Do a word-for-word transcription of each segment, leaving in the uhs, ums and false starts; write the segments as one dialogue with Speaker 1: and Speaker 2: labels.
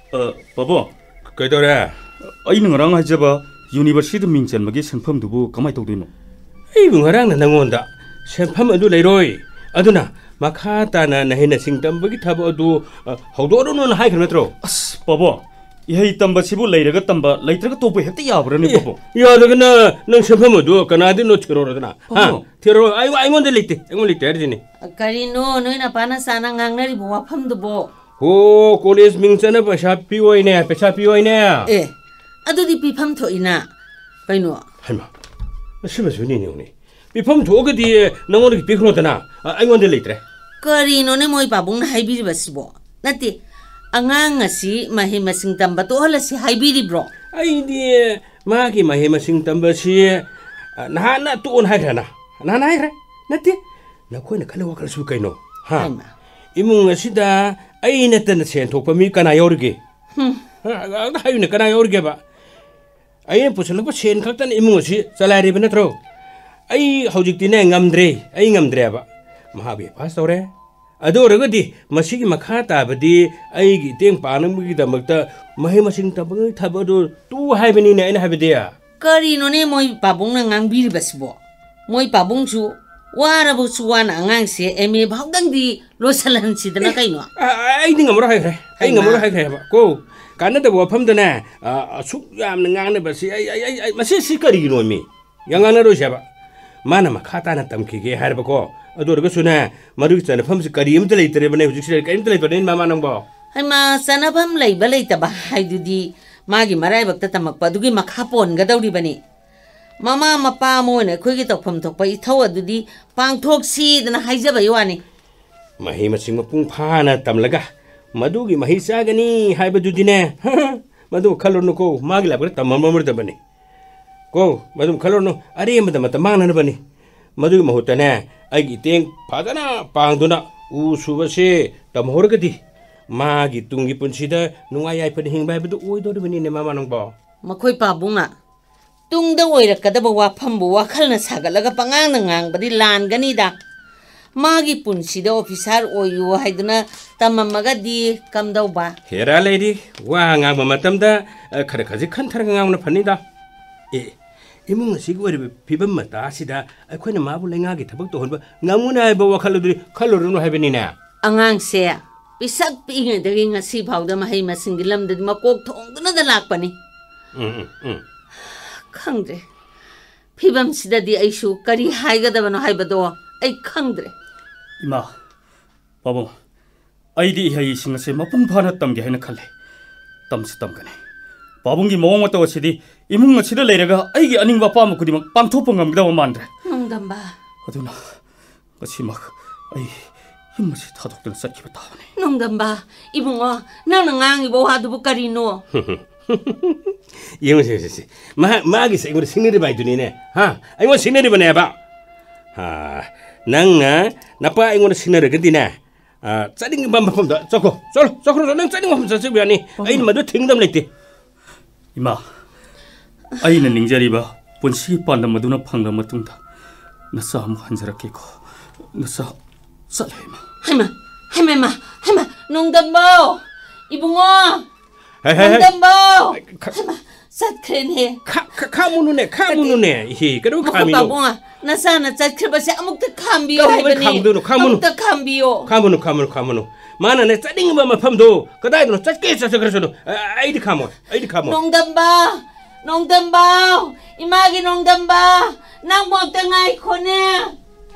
Speaker 1: 어, 바보.
Speaker 2: 그이더래?
Speaker 1: 아이는 거랑 하자봐. 유니버시티 민전막이 상품두부 가만히 떠도이노.
Speaker 2: 아이고 거랑 나는건다. 상품 어두 레로이. 아두나 마카타나 나해나 싱담버기 타버 어두 호도로는 하이 그러더로.
Speaker 1: 아스, 바보. 이해 땀바 집을 레이라가 땀바 레이트가 또부 했대 야버러니 바보.
Speaker 2: 야, 너그나 너 상품 어두 까나디 너 티로로드나. 하, 티로 아이고 아이몬데 레이트. 아이몬 레이트 알지니.
Speaker 3: Karino noina pana sana ngangnari bo wafam dubo.
Speaker 2: 오, 콜리스 민전에 배차 피오이네. 배차 피오이네.
Speaker 3: Eh, adudi pipam to ina. Kaino.
Speaker 2: 할마. 심해 주니니 오니. 비펌 도그디에 너무리 비크노드나. 아이몬데 레이트래.
Speaker 3: Karino ne moi babung na haibiri basibo. Nati angang ngasi mahi masing tamba to hala si haibiri bro.
Speaker 2: 아이디에 마기 마히마 싱담버시 나나 또온 하이라나. 나나 하이라. 나티. 나 코이나 칼레와 칼수 카이노. 하. 이문 시다 아이네 때는 센톡 범이 까나 요르게. 흠. 아, 하이네 까나 요르게 봐. 아이네 부슬럭 센 각단 이문 시 살라리 베네트로. 아이 하우직디네 ngam드레. 아이 ngam드레 봐. 마하비 파스토레. 아도르거디 마시기 마카타버디 아이기 땡 빠능무기다먹다 마히마싱 타버를 타버도 또 하이베니네 아이네 하베데야.
Speaker 3: Karino ne moi babung na ngangbiri basibo. Moi babung su warabu suwan angang si eme bhagdang di losalan sidana kaino.
Speaker 2: 아이 닝가 뭐라 하이래. 아이 닝가 뭐라 하이래 봐. 고 간는데 뭐 펌드네. 아 숙얌 능앙네 버시 아이 아이 아이 마시 시거리 노미. 양안으로 샤바. 마나 마카타나 땀키게 하르바고. 아도르가 수나 마르기 전에 펌스 거리 임들 있더래 버네 후직실 거리 임들 있더래 마마는 뭐.
Speaker 3: Haima sanabam lay balay taba haidudi magi maray bagta tamakpa dugi makhapon gadawri bani. Mama mapa mo ne khoi gi tokpham thokpa ithau adudi pangthok si dana haijaba yawani.
Speaker 2: 마히 마싱 마뿡 파나 땀라가 마두기 마히 싸가니 하이바두디네. 마두 칼로노고 마기 라브레 땀마마르다 버니. 고 마두 칼로노 아리엠다 마타 망나나 버니. 마두기 마호타네 아기 땡 파다나 빵도나 우수버시 땀호르거디 마기 뚱기 뿐시다 누가야이 펀 힝바이브도 오이도르버니네 마마농 버.
Speaker 3: Makhoi pabunga tungda oirakadaba wafambu wakhalna sagalaga pangang ngangbadi lan ganida. Magi punsida officer oyu haiduna tamamaga di kamdauba.
Speaker 2: 헤라 레디 와 ngang 마마tamda 카라카지 칸타라 ngang 판니다. 에 이몽은 시고리 비범 마다시다 아코나 마불랭하게 타박도 혼바 ngamuna 바 wakhaludri 칼로르노 하베니나.
Speaker 3: Angangse pisak piingay dagi nga si bawda mahay masinggilam dadi makok thongduna dalakpani.
Speaker 2: 응, 응.
Speaker 3: Khangdre pibam sida di aishu kari haigadabano haibado ay khangdre.
Speaker 1: 이마, 바보. 아이디 이하이 싱어세 마뿡 파나 땀게 해는 칼레. 땀스 땀가네. 바봉기 모ong 왔다 왔으디 이문가 치를 내려가 아이기 아닌 바 빠먹고 디막 빰토뽕 감기다 만드래.
Speaker 3: 농담바.
Speaker 1: 어두나 같이 막 아이 힘맛이 타독된 싹기가 다하네.
Speaker 3: 농담바 이bungo nang nang ibo hadubu karino.
Speaker 2: 이용 씨씨 마 마기 생으로 신내리 봐야 되네. 하, 아이고 신내리 봐내 봐. 하, 낭나 나빠 아이고 신내리 근디네. 아, 짜링 밤밤밤다. 저거, 저로, 저거로 낭 짜링 밤밤 저거 아니. 아이는 마도 팅담 냈대.
Speaker 1: 이마, 아이는 닝자리바 본시 반다 마두나 방다 마뚱다. 나사 아무 한자락이고 나사 살해마.
Speaker 3: 하이마, 하이마, 하이마, 농담바 이bungo. 농담바. 하이마, 삿크레네.
Speaker 2: 카, 카, 카무누네, 카무누네. 히, 그리고 카미노.
Speaker 3: 바봉아, 나사나 삿크레바시 아무것도 감비요 하이바니.
Speaker 2: 카무누, 카무누.
Speaker 3: 아무것도 감비요.
Speaker 2: 카무누, 카무누, 카무누. 마나네 짜링 밤밤 밤도 그다이도 짰게 있어서 그래서도 아이디 카모, 아이디 카모.
Speaker 3: 농담바, 농담바, 이마기 농담바, 낭 못당아이 코네.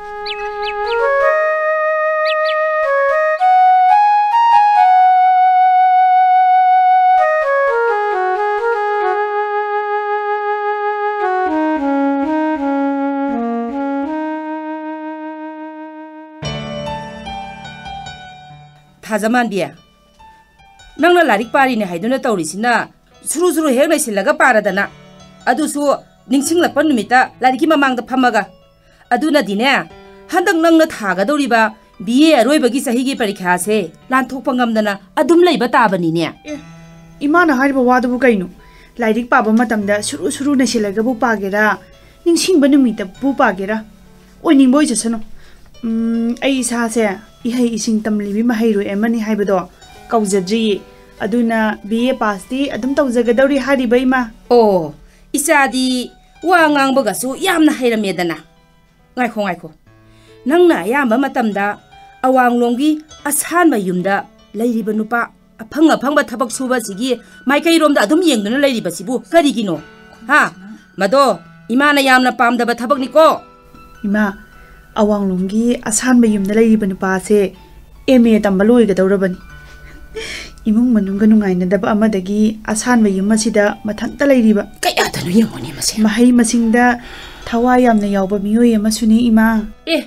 Speaker 4: 타자만비야 낭나 라릭 파리네 하이두나 떠오리시나 수루수루 헤어나 실라가 빠라다나 아두수 닝칭락번 누미다 라릭이 마망다 파마가 아두나 디네 한덕 낭나 타가도리바 비에 아로이바기 사히기 파리카세 란톡방감다나 아둠 레이바 따바니네.
Speaker 5: 에 이마나 하리바 와두부 가이노 라릭 빠바 마tamda 수루수루나 실라가부 빠게라 닝칭바 누미다 부 빠게라 오닝보이 저서노 음 아이 사세 이하이 이싱 땀리비 마하이로 에마니 하이바도 까우자지 aduna B A pass di adum tawjagadawri hariba ima.
Speaker 4: Oh, isadi wa ngang su yamna hairamedana. Ngaiko ngaiko. Nangna ayamba matamda awanglonggi asanba yumda leiriba nupa apanga phangba thabak suba sigi maikairomda adum yengduna leiriba sibu karigino. Ha, mado imana yamna pamdaba thabak niko.
Speaker 5: Ima awanglonggi asanba yumda leiriba nupa se M A tamba loigadawrabani. Imung manungga nungainadaba amadagi asanba yum asida mathanta leiriba.
Speaker 4: Kayadanu yemoni mase.
Speaker 5: Mahai masingda thawai yamna yawba miyoi amasuni ima.
Speaker 4: Eh,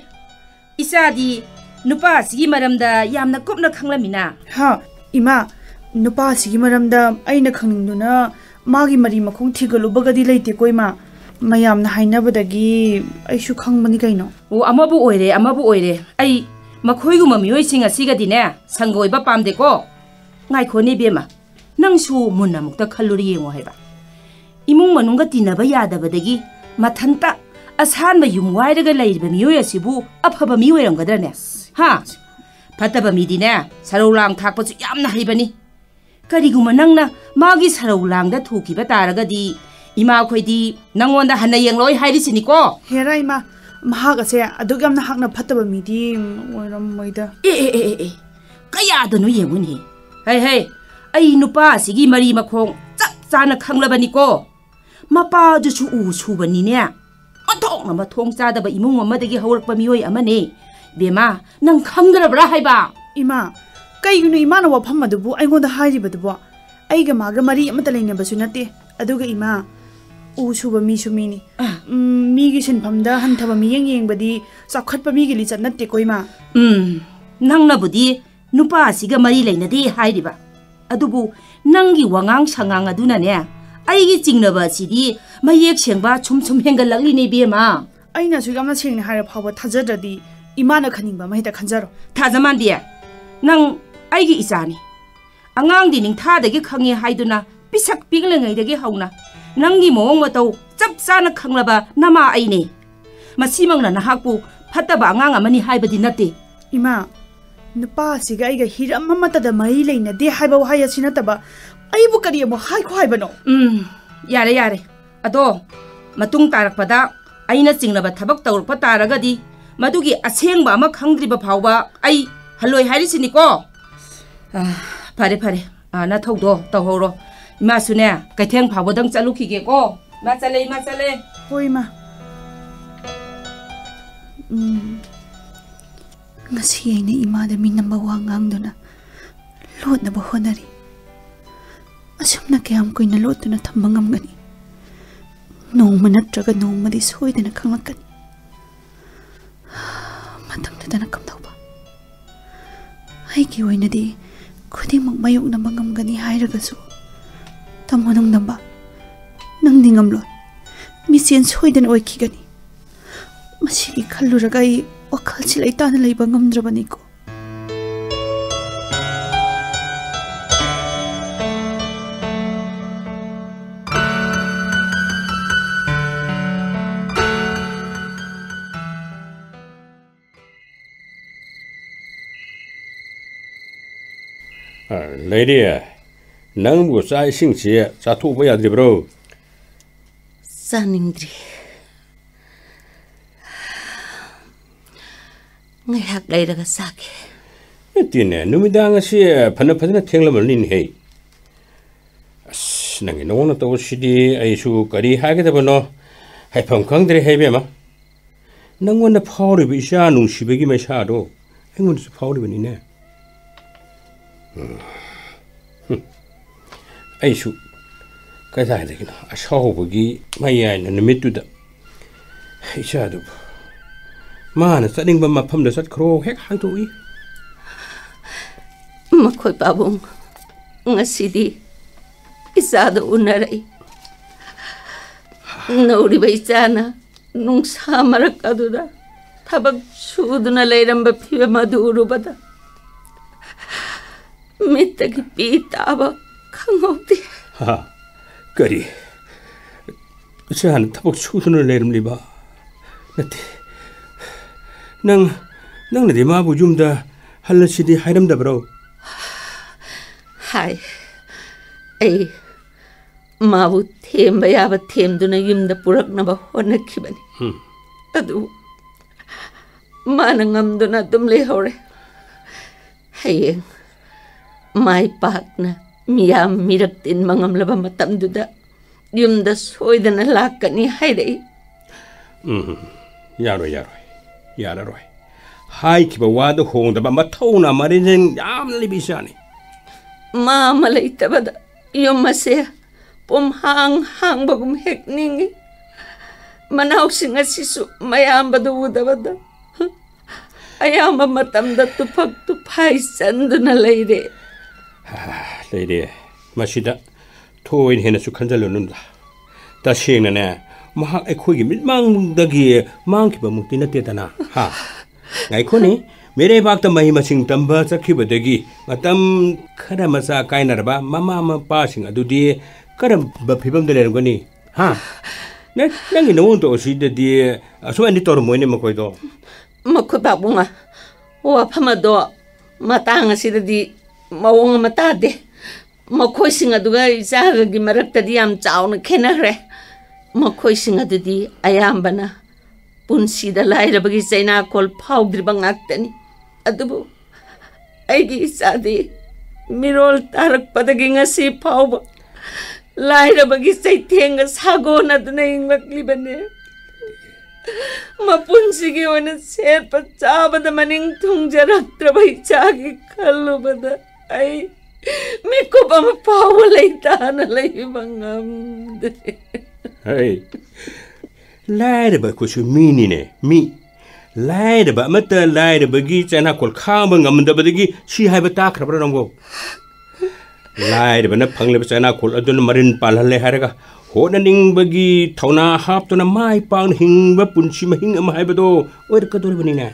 Speaker 4: isadi nupa sigi maramda yamna kopna khanglamina.
Speaker 5: Ha, ima nupa sigi maramda aina khangningduna magi mari makhong thigalubagadi leite ko ima. Mayamna hainabadagi aishu khangmani kaino.
Speaker 4: O amabu oire amabu oire. Ai makhoiguma miyoi singa sigadine sangoiba pamde ko. Ngaiko ni bema. Nangsu munna mukta khalluri yengo haiba. Imung manungga tinaba yadabadagi mathanta asanba yum wairaga leiriba miyoi asibu afaba miyoi ramgadrane. Ha, fataba midine saraulang thakpasu yamna haibani. Kariguma nangna magi saraulangda thukiba taragadi ima khoidi nangonda hanna yengloi hairisini ko.
Speaker 5: Hera ima mahaga se aduk yamna hakna fataba midi oiram moida.
Speaker 4: E e e e. Kaya danu yemuni. Hey hey, ai nupa sigi mari makhong chak chana khanglabani ko. Mapa jusu u subani ne. Mathong na mathong chadaba imung amadagi hawrakpa miyoi amane. Bema nang khangrabra haiba.
Speaker 5: Ima kaigunu imana wafam adubu aingonda hairibadu aiga maga mari amata leinabasu nate aduga ima u suba mi sumini mi gi sinpamda hanthaba mi yeng yengbadi sakhatpa mi gi lichat natte ko ima
Speaker 4: um nangna budi nupa asiga mari leinade hairiba adubu nangi wangang sangang aduna ne aigi jingnaba sidi mayek sengba chumchum hengalakli ne bema
Speaker 5: aina su gamna sengni haira phawa thajadadi imana khaningba mahita khanjaro
Speaker 4: thajamandia nang aigi isani angang di ning thadagi khangi haiduna pisak pinglengaidagi hauna nangi mowong matau chap chana khanglaba nama aine masimangna nahakpu phataba angang amani haibadi nate
Speaker 5: ima nupa siga aiga hiram amatada mai leina de haiba wahaya sinataba aibu kari amo hai ko haibano
Speaker 4: um yare yare ado matung tarakpada aina chinglaba thabak tawrpa taragadi madugi asengba ama khangdriba phawba ai haloi harisini ko ah pare pare ana thaudo tawhoro ima sune kaitheng phawodang chalukhige ko ma chale ima chale
Speaker 5: hoi ma um ngasi aina imada mi namba wangangduna lotna ba honari asumna kayam koina lotuna thamba ngamgani nongma natraga nongmadi soidana khanglakani matangdana kamdauba aigi oinadi khudimak mayoknaba ngamgani hairagasu tamo nangdamba nangdi ngamlo misen soidana oikhigani masigi khalluraga ai wakhalsi laitana leiba ngamdrabani ko
Speaker 2: Lady, nang bu sai sing chi cha thu ba ya bro.
Speaker 3: Saningdri. Ngai hak leiraga sake.
Speaker 2: Tine numidang si phana phana thenglam nin he. As nang no na to sidi ai su kari ha ga da no. Hai pham khang dre he be ma. Nang won na phawri bi sha nu shi be gi ma sha do. Engun su phawri bi ni ne. Aisu kaza da kina ashaw bugi maya na nimitu da isha du mana sading ba mafam da sat kro hek hang tu i
Speaker 3: makhoi babung ngasidi isa da unarai nauri bai chana nung samarak adura thabak suduna leiramba phiwe maduru bada mittagi pitaba khangauti
Speaker 2: ha kari chan thabak suduna leiramli ba nati nang nang ne ma bu jumda halsidi hairam da bro
Speaker 3: hai ꯑꯩ ꯃꯥꯕꯨ ꯊꯦꯝꯕ ꯌꯥꯕ ꯊꯦꯝꯗꯨꯅ ꯌꯨꯝꯗ ꯄꯨꯔꯛꯅꯕ ꯍꯣꯠꯅꯈꯤꯕꯅꯤ ꯑꯗꯨ ꯃꯥꯅ ꯉꯝꯗꯨꯅ ꯑꯗꯨꯝ ꯂꯩꯍꯧꯔꯦ ꯍꯌꯦꯡ ꯃꯥꯏ ꯄꯥꯛꯅ ꯃꯤꯌꯥꯝ ꯃꯤꯔꯛ ꯇꯤꯟꯕ ꯉꯝꯂꯕ ꯃꯇꯝꯗꯨꯗ ꯌꯨꯝꯗ ꯁꯣꯏꯗꯅ ꯂꯥꯛꯀꯅꯤ ꯍꯥꯏꯔꯛꯏ
Speaker 2: ꯎꯝ ꯌꯥꯔꯣꯏ ꯌꯥꯔꯣꯏ ꯌꯥꯔꯔꯣꯏ ꯍꯥꯏꯈꯤꯕ ꯋꯥꯗꯨ ꯍꯣꯡꯗꯕ ꯃꯊꯧꯅ ꯃꯔꯤꯟ ꯌꯥꯝꯅ ꯂꯩꯕ ꯏꯆꯥꯅꯤ
Speaker 3: ꯃꯥ ꯑꯃ ꯂꯩꯇꯕꯗ ꯌꯨꯝ ꯑꯁꯦ ꯄꯨꯝꯍꯥꯡ ꯍꯥꯡꯕꯒꯨꯝ ꯍꯦꯛ ꯅꯤꯡꯉꯤ ꯃꯅꯥꯎꯁꯤꯡ ꯑꯁꯤꯁꯨ ꯃꯌꯥꯝꯕꯗꯨ ꯎꯗꯕꯗ ꯑꯌꯥꯝꯕ ꯃꯇꯝꯗ ꯇꯨꯐꯛ ꯇꯨꯐꯥꯏ ꯆꯟꯗꯨꯅ ꯂꯩꯔꯦ
Speaker 2: ꯂꯩꯔꯦ ꯃꯁꯤꯗ ꯊꯣꯏꯅ ꯍꯦꯟꯅꯁꯨ ꯈꯟꯖꯜꯂꯨꯅꯨꯗ ꯇꯁꯦꯡꯅꯅꯦ ꯃꯍꯥꯛ ꯑꯩꯈꯣꯏꯒꯤ ꯃꯤꯠꯃꯥꯡꯗꯒꯤ ꯃꯥꯡꯈꯤꯕ ꯃꯨꯛꯇꯤ ꯅꯠꯇꯦꯗꯅ ꯍꯥ ꯉꯥꯏꯈꯣꯅꯤ ꯃꯤꯔꯩꯕꯥꯛꯇ ꯃꯍꯩ ꯃꯁꯤꯡ ꯇꯝꯕ ꯆꯠꯈꯤꯕꯗꯒꯤ ꯃꯇꯝ ꯈꯔ ꯃꯆꯥ ꯀꯥꯏꯅꯔꯕ ꯃꯃꯥ ꯃꯄꯥꯁꯤꯡ ꯑꯗꯨꯗꯤ ꯀꯔꯝꯕ ꯐꯤꯕꯝꯗ ꯂꯩꯔꯝꯒꯅꯤ ꯍꯥ ꯅꯪꯒꯤ ꯅꯉꯣꯟ ꯇꯧꯁꯤꯗꯗꯤ ꯑꯁꯨꯃꯥꯏꯅ ꯇꯧꯔꯝꯃꯣꯏꯅꯦ ꯃꯈꯣꯏꯗꯣ
Speaker 3: ꯃꯈꯣꯏ ꯄꯥꯕꯨꯡꯉ ꯋꯥꯐꯝ ꯑꯗꯣ ꯃꯇꯥꯡ ꯑꯁꯤꯗꯗꯤ ꯃꯑꯣꯡ ꯑꯃ ꯇꯥꯗꯦ ꯃꯈꯣꯏꯁꯤꯡ ꯑꯗꯨꯒ ꯏꯆꯥꯒꯒꯤ ꯃꯔꯛꯇꯗꯤ ꯌꯥꯝ ꯆꯥꯎꯅ ꯈꯦꯠꯅꯈ꯭ꯔꯦ ꯃꯈꯣꯏꯁꯤꯡ ꯑꯗꯨꯗꯤ ꯑꯌꯥꯝꯕꯅ ꯄꯨꯟꯁꯤꯗ ꯂꯥꯏꯔꯕꯒꯤ ꯆꯩꯅꯥꯀꯣꯜ ꯐꯥꯎꯗ꯭ꯔꯤꯕ ꯉꯥꯛꯇꯅꯤ ꯑꯗꯨꯕꯨ ꯑꯩꯒꯤ ꯏꯆꯥꯗꯤ ꯃꯤꯔꯣꯜ ꯇꯥꯔꯛꯄꯗꯒꯤ ꯉꯁꯤ ꯐꯥꯎꯕ ꯂꯥꯏꯔꯕꯒꯤ ꯆꯩꯊꯦꯡꯒ ꯁꯥꯒꯣꯟꯅꯗꯨꯅ ꯍꯤꯡꯂꯛꯂꯤꯕꯅꯤ ꯃꯄꯨꯟꯁꯤꯒꯤ ꯑꯣꯏꯅ ꯁꯦꯠꯄ ꯆꯥꯕꯗ ꯃꯅꯤꯡ ꯊꯨꯡꯖꯔꯛꯇ꯭ꯔꯕ ꯏꯆꯥꯒꯤ ꯈꯜꯂꯨꯕꯗ ꯑꯩ ꯃꯤꯀꯨꯞ ꯑꯃ ꯐꯥꯎꯕ ꯂꯩꯇꯥꯅ ꯂꯩꯕ ꯉꯝꯗ꯭ꯔꯦ
Speaker 2: ꯍꯩ ꯂꯥꯏꯔꯕ ꯑꯩꯈꯣꯏꯁꯨ ꯃꯤꯅꯤꯅꯦ ꯃꯤ ꯂꯥꯏꯔꯕ ꯑꯃꯠꯇ ꯂꯥꯏꯔꯕꯒꯤ ꯆꯩꯅꯥꯀꯣꯜ ꯈꯥꯡꯕ ꯉꯝꯗꯕꯗꯒꯤ ꯁꯤ ꯍꯥꯏꯕ ꯇꯥꯈ꯭ꯔꯕ꯭ꯔꯥ ꯅꯪꯕꯣ ꯂꯥꯏꯔꯕꯅ ꯐꯪꯂꯤꯕ ꯆꯩꯅꯥꯀꯣꯜ ꯑꯗꯨꯅ ꯃꯔꯤꯟ ꯄꯥꯜꯍꯜꯂꯦ ꯍꯥꯏꯔꯒ ꯍꯣꯠꯅꯅꯤꯡꯕꯒꯤ ꯊꯧꯅꯥ ꯍꯥꯞꯇꯨꯅ ꯃꯥꯏ ꯄꯥꯛꯅ ꯍꯤꯡꯕ ꯄꯨꯟꯁꯤ ꯃꯍꯤꯡ ꯑꯃ ꯍꯥꯏꯕꯗꯣ ꯑꯣꯏꯔꯛꯀꯗꯧꯔꯤꯕꯅꯤꯅꯦ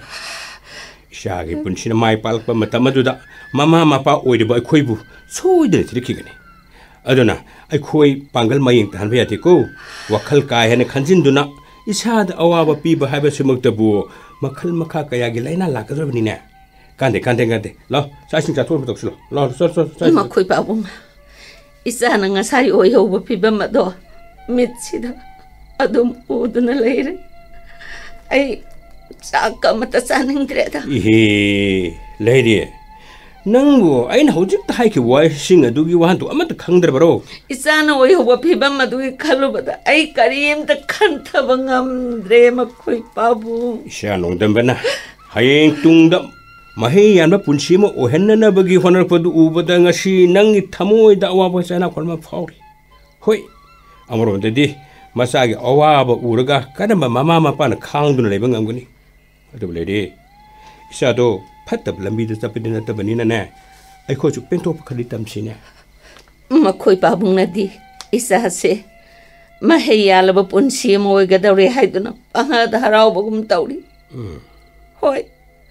Speaker 2: ꯏꯆꯥꯒꯤ ꯄꯨꯟꯁꯤꯅ ꯃꯥꯏ ꯄꯥꯛꯂꯛꯄ ꯃꯇꯝ ꯑꯗꯨꯗ ꯃꯃꯥ ꯃꯄꯥ ꯑꯣꯏꯔꯤꯕ ꯑꯩꯈꯣꯏꯕꯨ ꯁꯣꯏꯗꯅ ꯊꯤꯔꯛꯈꯤꯒꯅꯤ ꯑꯗꯨꯅ ꯑꯩꯈꯣꯏ ꯄꯥꯡꯒꯜ ꯃꯌꯦꯡ ꯇꯥꯍꯟꯕ ꯌꯥꯗꯦꯀꯣ ꯋꯥꯈꯜ ꯀꯥ ꯍꯦꯟꯅ ꯈꯟꯖꯤꯟꯗꯨꯅ ꯏꯁꯥꯗ ꯑꯋꯥꯕ ꯄꯤꯕ ꯍꯥꯏꯕꯁꯤꯃꯛꯇꯕꯨ ꯃꯈꯜ ꯃꯈꯥ ꯀꯌꯥꯒꯤ ꯂꯥꯏꯅꯥ ꯂꯥꯛꯀꯗꯧꯔꯤꯕꯅꯤꯅꯦ ꯀꯥꯟꯗꯦ ꯀꯥꯟꯗꯦ ꯀꯥꯟꯗꯦ ꯂꯥꯎ ꯆꯥꯛ ꯏꯁꯤꯡ ꯆꯥꯊꯣꯛꯑꯒ ꯇꯧꯁꯤꯜꯂꯣ ꯂꯥꯎ ꯆꯠ ꯆꯠ
Speaker 3: ꯃꯈꯣꯏ ꯄꯥꯕꯨꯡ ꯏꯆꯥꯅ ꯉꯁꯥꯏ ꯑꯣꯏꯍꯧꯕ ꯐꯤꯕꯝ ꯑꯗꯣ ꯃꯤꯠꯁꯤꯗ ꯑꯗꯨꯝ ꯎꯗꯨꯅ ꯂꯩꯔꯦ ꯑꯩ ꯆꯥꯛ ꯑꯃꯠꯇ ꯆꯥꯅꯤꯡꯗ꯭ꯔꯦꯗ
Speaker 2: 이헤 레이디 ꯅꯪꯕꯨ ꯑꯩꯅ ꯍꯧꯖꯤꯛꯇ ꯍꯥꯏꯈꯤꯕ ꯋꯥꯍꯩꯁꯤꯡ ꯑꯗꯨꯒꯤ ꯋꯥꯍꯟꯊꯣꯛ ꯑꯃꯠꯇ ꯈꯪꯗ꯭ꯔꯕꯔꯣ
Speaker 3: ꯏꯆꯥꯅ ꯑꯣꯏꯍꯧꯕ ꯐꯤꯕꯝ ꯑꯗꯨꯒꯤ ꯈꯜꯂꯨꯕꯗ ꯑꯩ ꯀꯔꯤꯝꯇ ꯈꯟꯊꯕ ꯉꯝꯗ꯭ꯔꯦ ꯃꯈꯣꯏ ꯄꯥꯕꯨꯡ
Speaker 2: ꯏꯆꯥ ꯅꯣꯡꯗꯝꯕꯅ ꯍꯌꯦꯡ ꯇꯨꯡꯗ ꯃꯍꯩ ꯌꯥꯟꯕ ꯄꯨꯟꯁꯤ ꯑꯃ ꯑꯣꯏꯍꯟꯅꯅꯕꯒꯤ ꯍꯣꯠꯅꯔꯛꯄꯗꯨ ꯎꯕꯗ ꯉꯁꯤ ꯅꯪꯒꯤ ꯊꯃꯣꯏꯗ ꯑꯋꯥꯕ ꯆꯩꯅꯥꯀꯣꯜ ꯑꯃ ꯐꯥꯎꯔꯤ ꯍꯣꯏ ꯑꯃꯔꯣꯝꯗꯗꯤ ꯃꯆꯥꯒꯤ ꯑꯋꯥꯕ ꯎꯔꯒ ꯀꯔꯝꯕ ꯃꯃꯥ ꯃꯄꯥꯅ ꯈꯥꯡꯗꯨꯅ ꯂꯩꯕ ꯉꯝꯒꯅꯤ ꯑꯗꯨꯕꯨ ꯂꯩꯔꯤ ꯏꯆꯥꯗꯣ ꯐꯠꯇꯕ ꯂꯝꯕꯤꯗ ꯆꯠꯄꯗꯤ ꯅꯠꯇꯕꯅꯤꯅꯅꯦ ꯑꯩꯈꯣꯏꯁꯨ ꯄꯦꯟꯊꯣꯛꯄ ꯈꯔꯗꯤ ꯇꯝꯁꯤꯅꯦ
Speaker 3: ꯃꯈꯣꯏ ꯄꯥꯕꯨꯡꯅꯗꯤ ꯏꯆꯥꯁꯦ ꯃꯍꯩ ꯌꯥꯜꯂꯕ ꯄꯨꯟꯁꯤ ꯑꯃ ꯑꯣꯏꯒꯗꯧꯔꯦ ꯍꯥꯏꯗꯨꯅ ꯄꯪꯍꯥꯗ ꯍꯔꯥꯎꯕꯒꯨꯝ ꯇꯧꯔꯤ ꯍꯣꯏ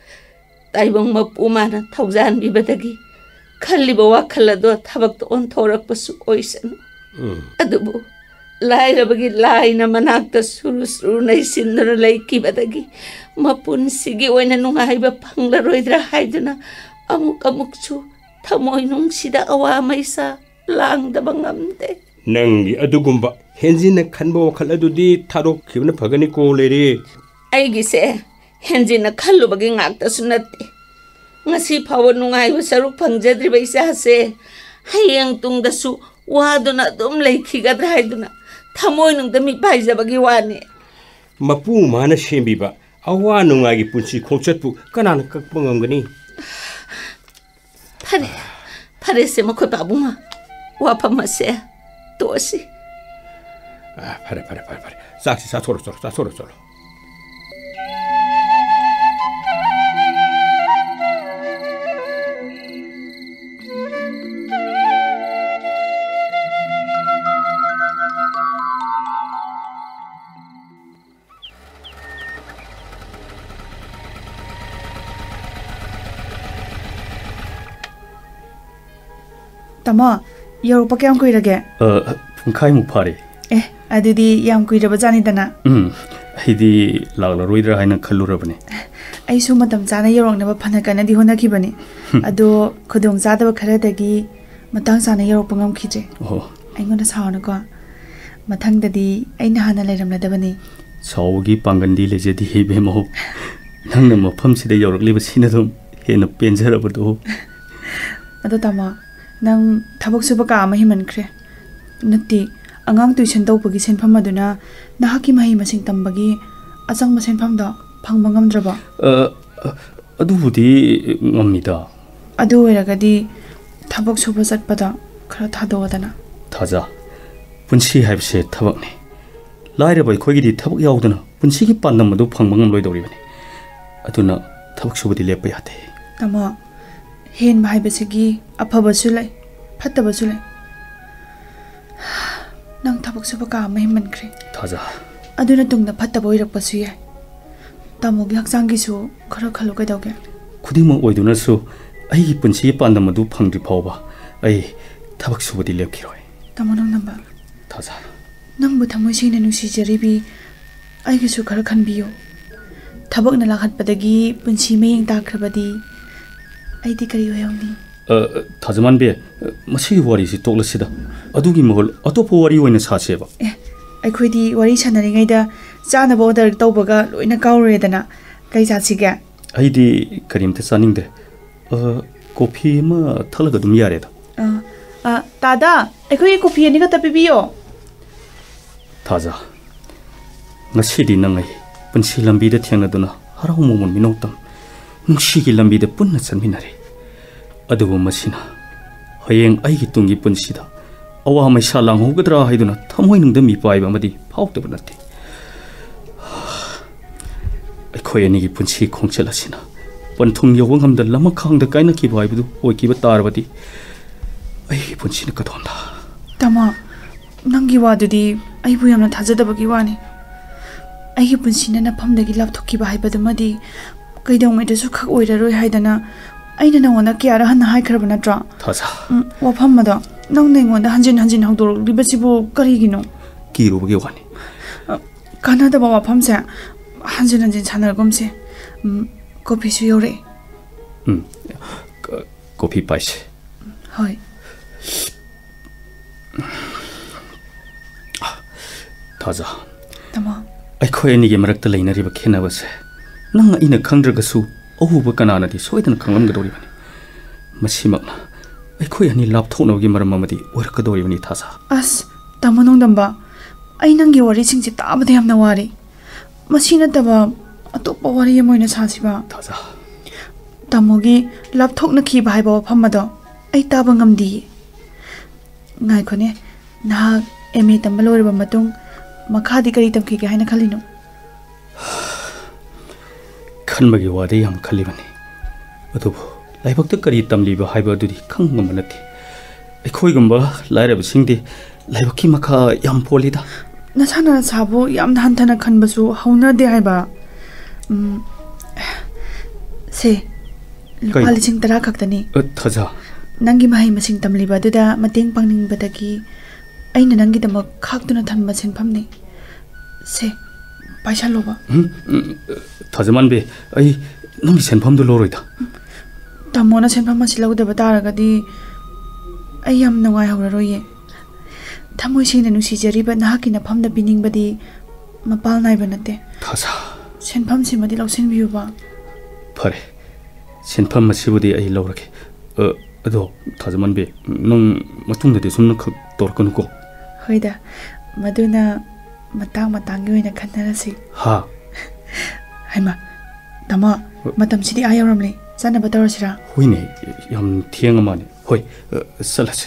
Speaker 3: ꯇꯥꯏꯕꯪ ꯃꯄꯨ ꯃꯥꯅ ꯊꯧꯖꯥꯟꯕꯤꯕꯗꯒꯤ ꯈꯜꯂꯤꯕ ꯋꯥꯈꯜ ꯑꯗꯣ ꯊꯕꯛꯇ ꯑꯣꯟꯊꯣꯔꯛꯄꯁꯨ ꯑꯣꯏꯁꯅꯨ ꯑꯗꯨꯕꯨ ꯂꯥꯏꯔꯕꯒꯤ ꯂꯥꯏꯅ ꯃꯅꯥꯛꯇ ꯁꯨꯔꯨ ꯁꯨꯔꯨ ꯅꯩꯁꯤꯟꯗꯨꯅ ꯂꯩꯈꯤꯕꯗꯒꯤ ꯃꯄꯨꯟꯁꯤꯒꯤ ꯑꯣꯏꯅ ꯅꯨꯡꯉꯥꯏꯕ ꯐꯪꯂꯔꯣꯏꯗ꯭ꯔꯥ ꯍꯥꯏꯗꯨꯅ ꯑꯃꯨꯛ ꯑꯃꯨꯛꯁꯨ ꯊꯃꯣꯏ ꯅꯨꯡꯁꯤꯗ ꯑꯋꯥ ꯃꯩꯁꯥ ꯂꯥꯡꯗꯕ ꯉꯝꯗꯦ
Speaker 2: ꯅꯪꯒꯤ ꯑꯗꯨꯒꯨꯝꯕ ꯍꯦꯟꯖꯤꯟꯅ ꯈꯟꯕ ꯋꯥꯈꯜ ꯑꯗꯨꯗꯤ ꯊꯥꯗꯣꯛꯈꯤꯕꯅ ꯐꯒꯅꯤꯀꯣ ꯂꯩꯔꯤ
Speaker 3: ꯑꯩꯒꯤꯁꯦ ꯍꯦꯟꯖꯤꯟꯅ ꯈꯜꯂꯨꯕꯒꯤ ꯉꯥꯛꯇꯁꯨ ꯅꯠꯇꯦ ꯉꯁꯤ ꯐꯥꯎꯕ ꯅꯨꯡꯉꯥꯏꯕ ꯁꯔꯨꯛ ꯐꯪꯖꯗ꯭ꯔꯤꯕ ꯏꯆꯥꯁꯦ ꯍꯌꯦꯡ ꯇꯨꯡꯗꯁꯨ ꯋꯥꯗꯨꯅ ꯑꯗꯨꯝ ꯂꯩꯈꯤꯒꯗ꯭ꯔꯥ ꯍꯥꯏꯗꯨꯅ ꯊꯃꯣꯏꯅꯨꯡꯗ ꯃꯤꯄꯥꯏꯖꯕꯒꯤ ꯋꯥꯅꯤ
Speaker 2: ꯃꯄꯨ ꯃꯥꯅ ꯁꯦꯝꯕꯤꯕ ꯑꯋꯥ ꯅꯨꯡꯉꯥꯏꯒꯤ ꯄꯨꯟꯁꯤ ꯈꯣꯡꯆꯠꯄꯨ ꯀꯅꯥꯅ ꯀꯛꯄ ꯉꯝꯒꯅꯤ
Speaker 3: ꯐꯔꯦ ꯐꯔꯦꯁꯦ ꯃꯈꯣꯏ ꯄꯥꯕꯨꯡ ꯋꯥꯐꯝ ꯑꯁꯦ ꯇꯣꯛꯑꯁꯤ
Speaker 2: ꯐꯔꯦ ꯐꯔꯦ ꯐꯔꯦ ꯐꯔꯦ ꯆꯥꯛꯁꯤ ꯆꯥꯊꯣꯔꯣ ꯆꯠꯂꯣ ꯆꯥꯊꯣꯔꯣ ꯆꯠꯂꯣ
Speaker 5: तमो यौरप क्या कुइरगे
Speaker 1: पुंखाइमुक फारे
Speaker 5: ए अदुदी याम कुइरब जानिदना
Speaker 1: उम हिदी लागलरोइद्रा हाइना खल्लुरबने
Speaker 5: ꯑꯩꯁꯨ ꯃꯇꯝ ꯆꯥꯅ ꯌꯧꯔꯛꯅꯕ ꯐꯅ ꯀꯟꯅꯗꯤ ꯍꯣꯠꯅꯈꯤꯕꯅꯤ ꯑꯗꯣ ꯈꯨꯗꯣꯡ ꯆꯥꯗꯕ ꯈꯔꯗꯒꯤ matang sana yorok pangam khije
Speaker 1: oh
Speaker 5: aingona sauna ko mathang dadi aina hana leram ladabani
Speaker 1: saugi pangandi lejedi hebe mo nangna mafam sida yorok liba sina dum hena penjara bado
Speaker 5: ado tama nang thabak suba ka ma himan khre natti angang tuition tau pagi senpham aduna nahaki mahi masing tambagi achang ma senpham da phangba ngamdraba
Speaker 1: adu budi ngamida
Speaker 5: adu eragadi thabak suba chatpada khara thadowadana
Speaker 1: thaja punsi haibse thabak ne laire bai khogi di thabak yaudana punsi ki pandam madu phangba ngam loi dori bani aduna thabak suba di lepa yate
Speaker 5: tama hen mai besigi aphaba sulai phattaba sulai nang thabak suba ka ma himan khre
Speaker 1: thaja
Speaker 5: aduna tungna phattaba oirak pasu ya tamo gi hakchang gi su khara khalo kai dawge
Speaker 1: khudima oiduna su ai gi punsi pandam madu phangri phawba ai thabak suba di lep khiroi
Speaker 5: tamo nang namba
Speaker 1: thaja
Speaker 5: nang bu thamoi sine nu si jaribi ai gi su khara khan biyo thabak na lakhat padagi punsi meying takrabadi ai di kari hoyawni
Speaker 1: thajaman be masi wari si toklasida adugi mahol atopo wari oina saseba
Speaker 5: eh ai khoidi wari sanari ngaida chana bo order tawbaga loina kawredana kai sachiga
Speaker 1: ai di karimta saningde coffee ma thalaga dum yare da
Speaker 5: a tada ai khoi coffee ani ga tapibiyo
Speaker 1: thaja ngasi di nangai punsi lambi da thengaduna harau momon minoktam nungsi gi lambi da punna chanminare adubu masina hayeng ai gi tungi punsi da awa mai salang hogadra haiduna thamoi nungda mi pai ba madi phauta banati ai khoi ani gi punsi khongchela sina panthung yowang hamda lama khang da kaina ki bai bu oi ki ba tarbati ai punsi na kadonda
Speaker 5: tama nangi wadudi ai bu yamna thajadabagi wani ai gi punsi na phamdagi lapthoki ba haibadamadi kaidong mai dasu khak oiraroi haidana aina nangona kyara han hai kharabana tra
Speaker 1: thaja
Speaker 5: wa phamada nang nengonda hanjin hanjin hawdor ribasibu karigino
Speaker 1: ki ro bagi wani
Speaker 5: kanada ba wa phamse hanjin hanjin chanar gomse coffee su yore
Speaker 1: 음 coffee paise
Speaker 5: hoi
Speaker 1: thaja
Speaker 5: tama
Speaker 1: ai khoi ani ge marakta leina riba khena base nang ina khangdra su ohuba kanana di soidan khanglam ga dori bani masimakna ai khoi ani lap thona gi maram amadi orak ka dori bani thaja
Speaker 5: as tamonong damba ai nangi wari singsi tabade amna wari masina taba atopa wari moina sasiba
Speaker 1: thaja
Speaker 5: tamogi lap thokna khi bai ba phamada ai taba ngamdi ngai khone na eme tambalor ba matung makhadi kari tamki ge haina khalino
Speaker 1: khanbagi wade yam khalibani adubu laibakta kari tamliba haiba dudi khangam manati ekhoi gamba lairab singdi laibaki makha yam polida
Speaker 5: nasana sabo yam hanthana khanbasu hauna de haiba um se pali sing tara khaktani
Speaker 1: thaja
Speaker 5: nangi mahai masing tamliba duda mateng pangning badagi aina nangi damak khaktuna thanba senphamni se paisa loba
Speaker 1: thajaman be ai nangi senpham do loroida
Speaker 5: tamona senpham masilau de bataraga di ai yam nangai hawraroye thamoi sine nusi jariba nahakina phamda bining badi mapal nai banate
Speaker 1: thaja
Speaker 5: senpham simadi lausin biuba
Speaker 1: phare senpham masibudi ai lorake ado thajaman be nang matungda de sumna khak torkanu ko
Speaker 5: hoida maduna matang matang gi oina khanarasi
Speaker 1: ha
Speaker 5: haima tama matam sidi ayaramle sana batarasira
Speaker 1: hoine yam thianga mane hoi salas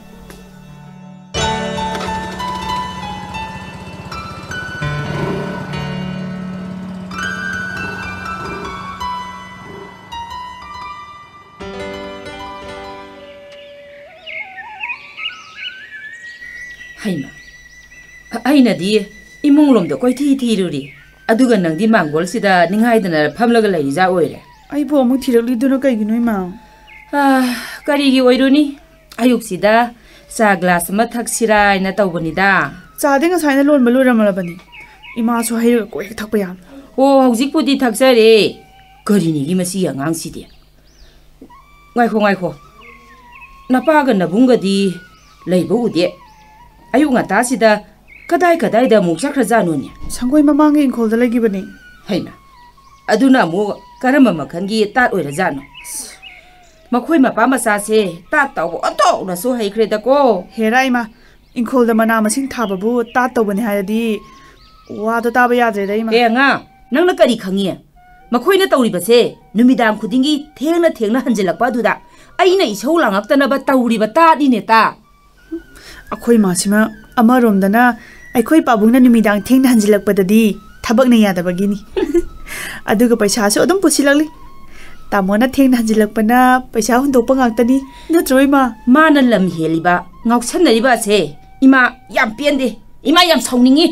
Speaker 4: haima aina di imung lom da koi thi thi ruri aduga nang di mangol sida ningai dana phamlaga lai ja oire
Speaker 5: ai bo mu thirakli duna kai ginoi ma
Speaker 4: ah kari gi oiruni ayuk sida sa glass ma thak sirai na tawbani da
Speaker 5: cha de nga saina lon malu ramala bani ima so hair ko ek thakpa ya
Speaker 4: o hauzik pudi thak sare kari ni gi masi angang sidi ngai kho ngai kho napaga nabungadi leiba ude ayu ngata sida kadai kadai da muk sakra janu ni
Speaker 5: Sangoi mamang ingkol da lagi bani.
Speaker 4: haina aduna mu karama makhangi tat oira janu makhoi mapa masa se tat taw ato na so hai kre da ko
Speaker 5: Hera ima ingkol da mana masing thaba bu ta to bani hayadi wa da ta ba ya dre da ima.
Speaker 4: e nga nang na kari khangi makhoi na tawri ba se numidang khudingi thengna thengna hanjelakpa duda aina isau langak tana ba tawri ba ta di ne ta
Speaker 5: Akhoi masima amarom da na akhoi pabung na numidang thengna hanjilak padadi thabak na yada bagini. Aduga paisa so adum pusilali. Tamona thengna hanjilak pana paisa hundok pangak tani na troi ma.
Speaker 4: mana lam heliba ngausan riba se ima yam piende ima yam sauningi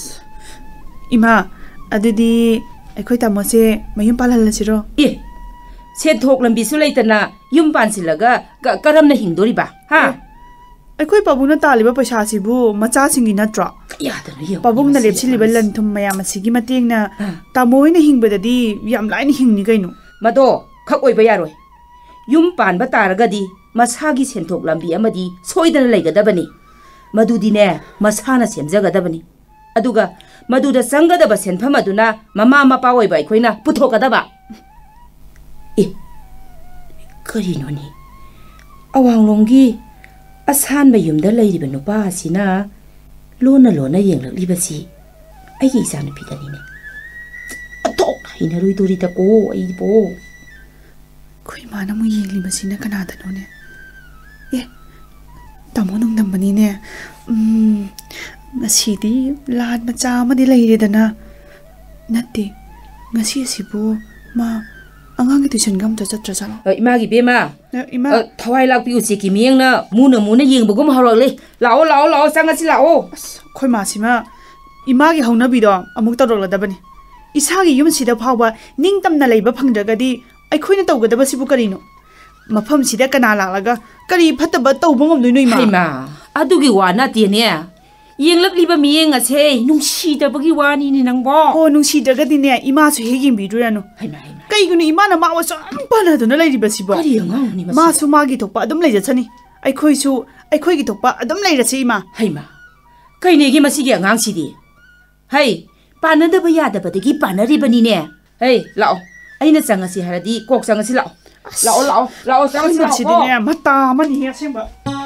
Speaker 5: Ima adudi akhoi tamo se mayum palal siro.
Speaker 4: e se thok lambi su leitana yum pan silaga karam na hingdori ba ha
Speaker 5: Akhoi pabung na taliba paisa sibu macha singi natra.
Speaker 4: ya da yo
Speaker 5: Pabung na lepsi liban thum mayam asigi mateng na tamo ina hingbadadi yam lain hingni kaino.
Speaker 4: mado khak oi ba yaroi yum pan ba taragadi masagi senthok lambi amadi soidana leigadabani madudine masana semjagadabani aduga maduda sangadaba senpham aduna mama mapa oi ba khoina puthokadaba e karinoni awanglonggi asan ba yumda leiriba nupa asina lona lona yenglakliba aigi isana pidanine atok hinaroi dori ta ko ai bo
Speaker 5: Koi mana mu yengli masina kanada no ne. Eh tamo nung dambani ne. Um ngasidi lahat macha ma di leire dana. Natti ngasi sibu ma angang tuition gam ta chatra sala.
Speaker 4: imagi bema
Speaker 5: Ima
Speaker 4: thawai lakpi uchi ki miengna muna muna yengbagum harole lao lao lao sangasi lao
Speaker 5: khoi masima ima gi hauna bi do amuk ta rogla dabani. Isagi yum sida phawba ningtamna leiba phangdragadi akhoi na tawgadaba sibu karino. Mafam sida kana lalaga kari phataba tawba ngomdoi no ima.
Speaker 4: haima adugi wana tiene yenglakliba mieng ase nungsidabagi wani ni nangbo
Speaker 5: Oh nung sidragadi ne ima su hegim bidurano.
Speaker 4: haima haima
Speaker 5: Kay guni ima na mawa so ampana do na lay sibo.
Speaker 4: kari ngang ni
Speaker 5: Ma su magi tokpa adum lay jatsani. Ay khoi su ay khoi gi tokpa adum lay rasi ima.
Speaker 4: haima kainegi masigi angang sidi hai panadaba yadabadagi panaribani ne hey lao aina sangasi haradi kok sangasi lao lao lao lao sangasi
Speaker 5: Ay
Speaker 4: lao
Speaker 5: sidi ne mata mani ya semba.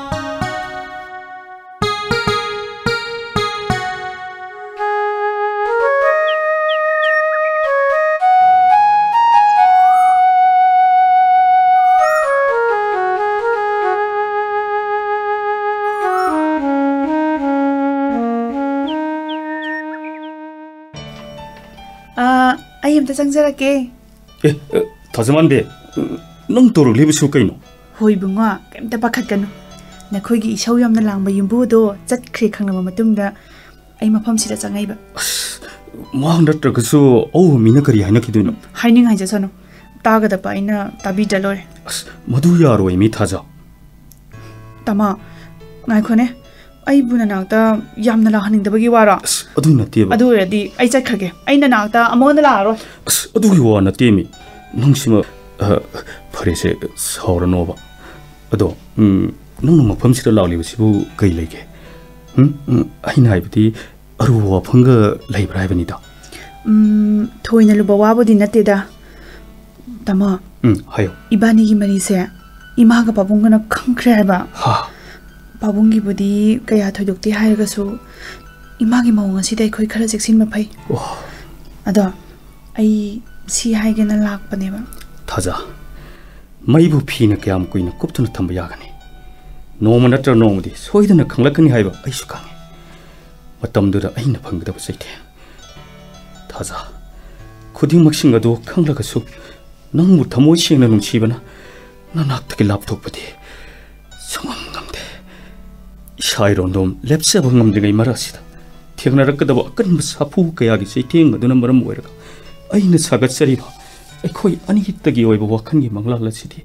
Speaker 5: Ah, ay amta sangjarake.
Speaker 1: 에, 에 다정한데 넌 도를 리브실 거이노
Speaker 5: Hoi bunga kemta pakhat kanu. Na khoi gi isau yamna langba yumbu do chat khri khanglama matungda ai mafam sida changai ba.
Speaker 1: 뭐 한다트 그수 어우 미나거리 하나 기도노
Speaker 5: Haining haija sanu. Taga da paina tabi dalore.
Speaker 1: 모두야로 이미 타자
Speaker 5: Tama ngai khone ai buna nakta yamna la haning dabagi wara.
Speaker 1: 어두이 나띠에바
Speaker 5: Adu redi ai chat khage. Ai na nakta amon la ro.
Speaker 1: 어두이 와 나띠에미 능심어 어 버레세 서러노바 어도 음 너는 뭐 범시를 나올리고 그이 레게 음 아이나 하이브디 어루와 펑거 레이브라 하이브니다
Speaker 5: Um thoina lu bawa bodi nate da. Tama
Speaker 1: 음 하요
Speaker 5: ibani gi mari se ima ga babung na khangkhre ba.
Speaker 1: 하
Speaker 5: Babung gi bodi kaya thodokti hairaga su ima gi mawng asi dai khoi khara jeksin ma phai.
Speaker 1: 와
Speaker 5: Ado ai si haigena lakpane ba.
Speaker 1: 타자 마이부 피나 그야म 꾸이나 꼽투나 탐바 야가네 노마 나트라 노마디 소이드나 강락하니 하이바 아이수 강해 마땀드라 아이나 방그다고 사이테 타자 쿠딩 막싱가도 강락가수 낭무 타모시행나 농치바나 나 낙타게 랍톡바디 성함감데 샤이론 놈 랩세 방감데가 이마라시다 티그나락까다보 아끈 사푸 그야기 사이테인가 누나 마람 모이라가 아이나 사갓사리바 ꯑꯩꯈꯣꯏ ꯑꯅꯤꯇꯒꯤ ꯑꯣꯏꯕ ꯋꯥꯈꯜꯒꯤ ꯃꯪꯂꯥꯟ ꯑꯁꯤꯗꯤ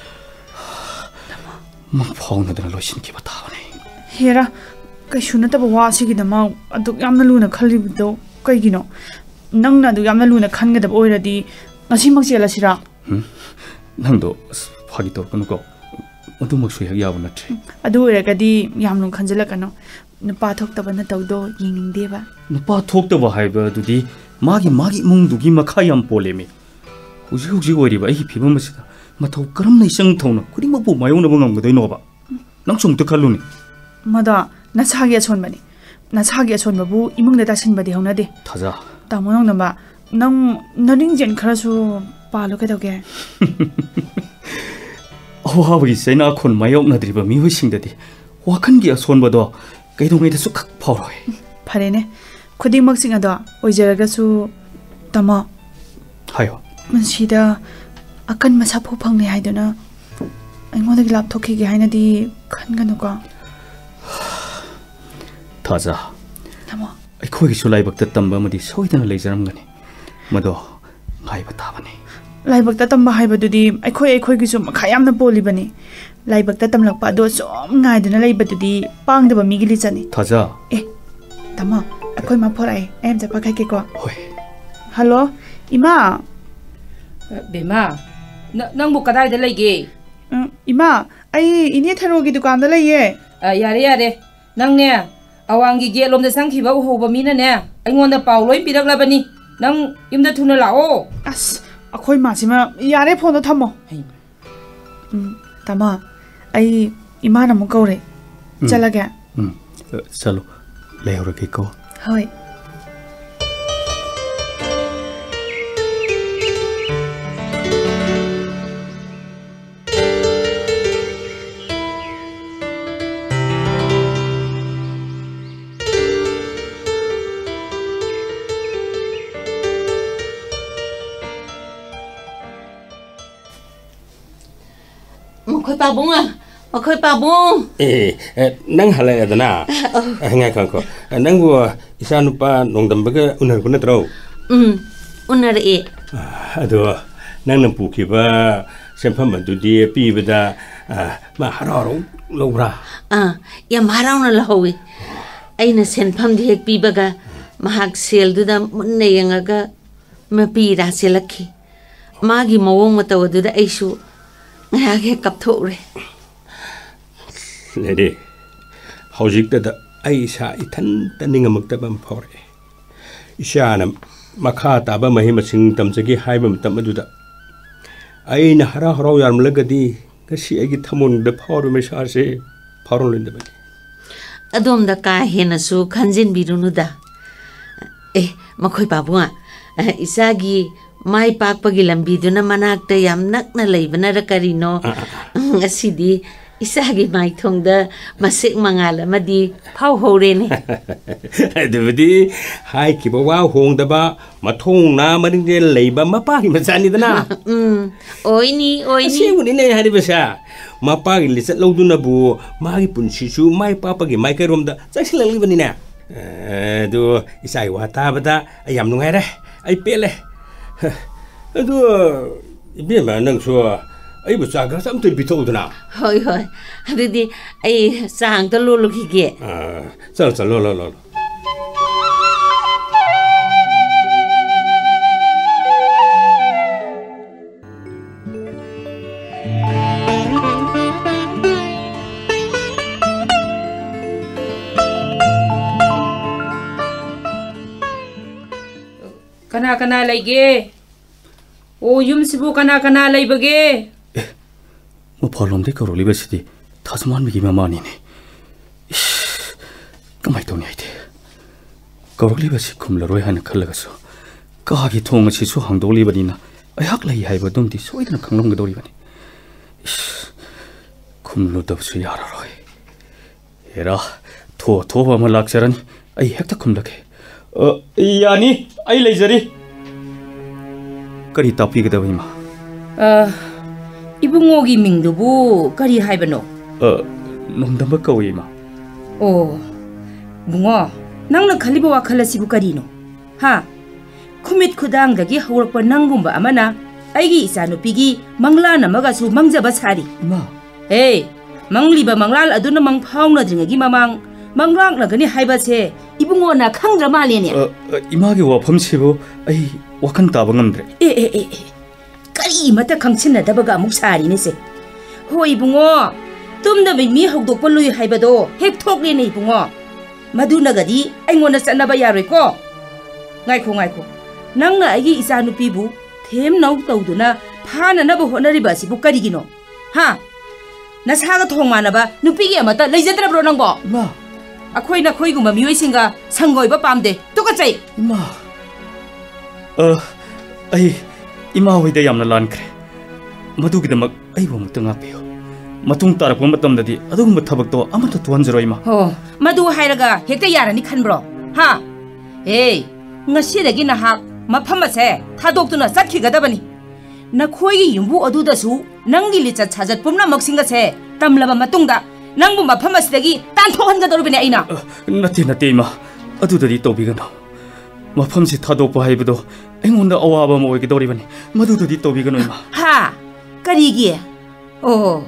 Speaker 1: ꯃꯪꯐꯥꯎꯅꯗꯅ ꯂꯣꯏꯁꯤꯟꯈꯤꯕ ꯇꯥꯕꯅꯤ
Speaker 5: Hera kaisu nataba wa sigidama aduk yamna luna khalibdo kaigino nangna adu yamna luna khangadaba oiradi ngasimak chelasira
Speaker 1: 응? 낭도 파기 떨거누고 ꯑꯗꯨꯃꯛꯁꯨ ꯍꯦꯛ ꯌꯥꯕ ꯅꯠꯇ꯭ꯔꯦ
Speaker 5: ꯑꯗꯨ ꯑꯣꯏꯔꯒꯗꯤ ꯌꯥꯝꯅ ꯈꯟꯖꯤꯜꯂꯛꯀꯅꯣ ꯅꯨꯄꯥ ꯊꯣꯛꯇꯕ ꯅꯇꯧꯗꯣ ꯌꯦꯡꯅꯤꯡꯗꯦꯕ
Speaker 1: ꯅꯨꯄꯥ ꯊꯣꯛꯇꯕ ꯍꯥꯏꯕ ꯑꯗꯨꯗꯤ ꯃꯥꯒꯤ ꯃꯥꯒꯤ ꯏꯃꯨꯡꯗꯨꯒꯤ ꯃꯈꯥ ꯌꯥꯝ ꯄꯣꯜꯂꯦꯃꯤ ꯍꯧꯖꯤꯛ ꯍꯧꯖꯤꯛ ꯑꯣꯏꯔꯤꯕ ꯑꯩꯒꯤ ꯐꯤꯕꯝ ꯑꯁꯤꯗ ꯃꯊꯧ ꯀꯔꯝꯅ ꯏꯆꯪ ꯊꯧꯅ ꯈꯨꯗꯤꯡꯃꯛꯄꯨ ꯃꯥꯌꯣꯛꯅꯕ ꯉꯝꯒꯗꯣꯏꯅꯣꯕ ꯅꯪꯁꯨ ꯑꯝꯇ ꯈꯜꯂꯨꯅꯦ
Speaker 5: ꯃꯗꯣ ꯅꯁꯥꯒꯤ ꯑꯁꯣꯟꯕꯅꯤ ꯅꯁꯥꯒꯤ ꯑꯁꯣꯟꯕꯕꯨ ꯏꯃꯨꯡꯗ ꯇꯥꯁꯤꯟꯕꯗꯤ ꯍꯧꯅꯗꯦ
Speaker 1: ꯊꯥꯖ
Speaker 5: ꯇꯥꯃꯣ ꯅꯪꯅꯕ ꯅꯪ ꯅꯔꯤꯡꯖꯦꯟ ꯈꯔꯁꯨ ꯄꯥꯜꯂꯣ ꯀꯩꯗꯧꯒꯦ
Speaker 1: ꯑꯋꯥꯕꯒꯤ ꯆꯩꯅꯥꯈꯣꯟ ꯃꯥꯌꯣꯛꯅꯗ꯭ꯔꯤꯕ ꯃꯤꯑꯣꯏꯁꯤꯡꯗꯗꯤ ꯋꯥꯈꯜꯒꯤ ꯑꯁꯣꯟꯕꯗꯣ ꯀꯩꯗꯧꯉꯩꯗꯁꯨ ꯈꯛ ꯐꯥꯎꯔꯣꯏ
Speaker 5: ꯐꯔꯦꯅꯦ ꯈꯨꯗꯤꯡꯃꯛꯁꯤꯡ ꯑꯗꯣ ꯑꯣꯏꯖꯔꯒꯁꯨ ꯇꯥꯃꯣ
Speaker 1: ꯍꯥꯏꯌꯣ
Speaker 5: ꯃꯁꯤꯗ ꯑꯀꯟꯕ ꯁꯥꯐꯨ ꯐꯪꯂꯦ ꯍꯥꯏꯗꯨꯅ ꯑꯩꯉꯣꯟꯗꯒꯤ ꯂꯥꯞꯊꯣꯛꯈꯤꯒꯦ ꯍꯥꯏꯅꯗꯤ ꯈꯟꯒꯅꯨꯀꯣ
Speaker 1: ꯊꯥꯖ
Speaker 5: ꯇꯥꯃꯣ
Speaker 1: ꯑꯩꯈꯣꯏꯒꯤꯁꯨ ꯂꯥꯏꯕꯛꯇ ꯇꯝꯕ ꯑꯃꯗꯤ ꯁꯣꯏꯗꯅ ꯂꯩꯖꯔꯝꯒꯅꯤ ꯃꯗꯣ ꯉꯥꯏꯕ ꯇꯥꯕꯅꯤ
Speaker 5: ꯂꯥꯏꯕꯛꯇ ꯇꯝꯕ ꯍꯥꯏꯕꯗꯨꯗꯤ ꯑꯩꯈꯣꯏ ꯑꯩꯈꯣꯏꯒꯤꯁꯨ ꯃꯈꯥ ꯌꯥꯝꯅ ꯄꯣꯜꯂꯤꯕꯅꯤ ꯂꯥꯏꯕꯛꯇ ꯇꯝꯂꯛꯄ ꯑꯗꯣ ꯁꯨꯝ ꯉꯥꯏꯗꯨꯅ ꯂꯩꯕꯗꯨꯗꯤ ꯄꯥꯡꯗꯕ ꯃꯤꯒꯤ ꯂꯤꯆꯠꯅꯤ
Speaker 1: ꯊꯥꯖ
Speaker 5: ꯑꯦ ꯇꯥꯃꯣ ꯑꯩꯈꯣꯏ ꯃꯥ ꯐꯣꯔꯛꯑꯦ ꯑꯩ ꯑꯝꯇ ꯄꯥꯏꯈꯠꯀꯦꯀꯣ
Speaker 1: ꯍꯣꯏ
Speaker 5: ꯍꯜꯂꯣ ꯏꯃꯥ
Speaker 4: ꯕꯦꯃꯥ ꯅꯪꯕꯨ ꯀꯗꯥꯏꯗ ꯂꯩꯒꯦ
Speaker 5: ꯎꯝ ꯏꯃꯥ ꯑꯩ ꯏꯅꯦ ꯊꯔꯣꯒꯤ ꯗꯨꯀꯥꯟꯗ ꯂꯩꯌꯦ
Speaker 4: ꯌꯥꯔꯦ ꯌꯥꯔꯦ ꯅꯪꯅꯦ ꯑꯋꯥꯡꯒꯤ ꯒꯦꯠꯂꯣꯝꯗ ꯆꯪꯈꯤꯕ ꯎꯍꯧꯕ ꯃꯤꯅꯅꯦ ꯑꯩꯉꯣꯟꯗ ꯄꯥꯎ ꯂꯣꯏ ꯄꯤꯔꯛꯂꯕꯅꯤ ꯅꯪ ꯌꯨꯝꯗ ꯊꯨꯅ ꯂꯥꯛꯑꯣ
Speaker 5: ꯑꯁ ꯑꯩꯈꯣꯏ ꯃꯥꯁꯤꯃ ꯌꯥꯔꯦ ꯐꯣꯟꯗꯣ ꯊꯝꯃꯣ ꯎꯝ ꯇꯥꯃꯣ ꯑꯩ ꯏꯃꯥꯅ ꯑꯃꯨꯛ ꯀꯧꯔꯦ ꯆꯠꯂꯒꯦ
Speaker 1: ꯎꯝ ꯆꯠꯂꯣ ꯂꯩꯍꯧꯔꯒꯦꯀꯣ
Speaker 5: ꯍꯣꯏ
Speaker 3: Makhoi pabung ah, makhoi pabung.
Speaker 2: Eh, nang halai adana. Ngai kan ko. Nang bu isa nupa nongdam baga unar kuna tro.
Speaker 3: Hmm, unar e.
Speaker 2: Ado nang nang puki ba sempam bantu dia pi beda ma hararo lobra.
Speaker 3: Ah, yam harau na lahowi. Aina senpam di hek pi baga mahak sel du da munne yangaga mapi ra selakhi. Magi mawong mataw du da aisu. Ngayake kapthore.
Speaker 2: Lady, howzik da aisa itan taningamaktabam phore. Ishanam makata ba mahimasing tamjagi haibam tamaduda. Aina hara haro yarm lagadi kasi agi thamon da phore mesase pharon lindabani.
Speaker 3: Adom da ka hena su khanjin birunu da. Eh, makhoi babunga. Isagi mai pak pagi lambi duna manakta yam nakna leibana ra karino ngasidi isagi mai thongda masik mangala madi phau hore ne
Speaker 2: adubadi hai ki bawa hongda ba mathong na maring de leiba mapa hi machani dana
Speaker 3: um oini oini
Speaker 2: asinguni ne hari basa mapa gi lisat loduna bu magi punsi su mai papa gi mai kairom da chaisilali bani na do isai wata bada ayam nungai re ai pele Aduh, ibu mana nang suah, ibu cakap sampai bitu tu na.
Speaker 3: Hoi hoi, aduh di, ay sang terlalu lagi.
Speaker 2: Ah, sal sal lo lo lo.
Speaker 4: Kana kana lagi. Oh, yum sibu kana kana laibage.
Speaker 1: Eh, mo phalom de karoli basidi thasman mi mamani ne. Ish, kamai to ni aite. Karoli basi khumla roi hana khallaga so. Ka gi thong si su hangdoli bani na. Ai hak lai hai ba dum ti soidana khanglom ga dori bani. Ish, khumlu dab su yara roi. Era tho tho ba ma laksaran ai hekta khumlake. Uh, yani ai leizari. Kari tapi kita bima.
Speaker 4: Ah, ibu ngogi mingdu bu kari hai bano.
Speaker 1: Uh, nongdam ba kawi ma.
Speaker 4: Oh, bungo, nang na khali ba wakhala sibu kari no. Ha, kumit kudang dagi hawak pa nanggumba amana. Aigi isa no pigi mangla na magasu mangja basari.
Speaker 1: Ma.
Speaker 4: Hey, mangli ba manglal adu na mang phau na dringagi mamang. Manglak na gani hai ba se. Ibu ngo na khangra mali ne.
Speaker 1: Uh, imagi wa pham sibu ai wakan ta bangam dre.
Speaker 4: Eh eh eh. Kari mata khangchin na dabaga amuk sari ne se. Hoi bungo, tumdabay mi hawdokpa lui haibado hek thokle nei bungo madunagadi aingona chanaba yaroi ko ngaiko ngaiko nangna aigi isa nupi bu them nau tawduna phana nabu honariba sibu karigino ha nasaga thongmanaba nupi gi amata leijadrabro nangbo
Speaker 1: ma
Speaker 4: akhoi na khoi guma mioi singa sangoiba pamde tukachai
Speaker 1: ima uh ai ima hoida yamna lankre madugidama aibo mutanga piyo matung tarakpa matamdadi adugumba thabakto amata tuanjaro ima
Speaker 4: ho madu hairaga hekta yarani khanbro ha hey ngasidagi nahak mafam ase thadokduna chatkhigadabani nakhoigi yumbu adudasu nangi licha chajat pumna maksinga se tamlaba matungda nangbu mafam asidagi tanthokhangadorubini aina
Speaker 1: nate nate ima adudadi tobigano mafamsi thadokpa haibado aingonda awaba mo oigidoribani madudadi tobigano ima
Speaker 4: ha karigi oh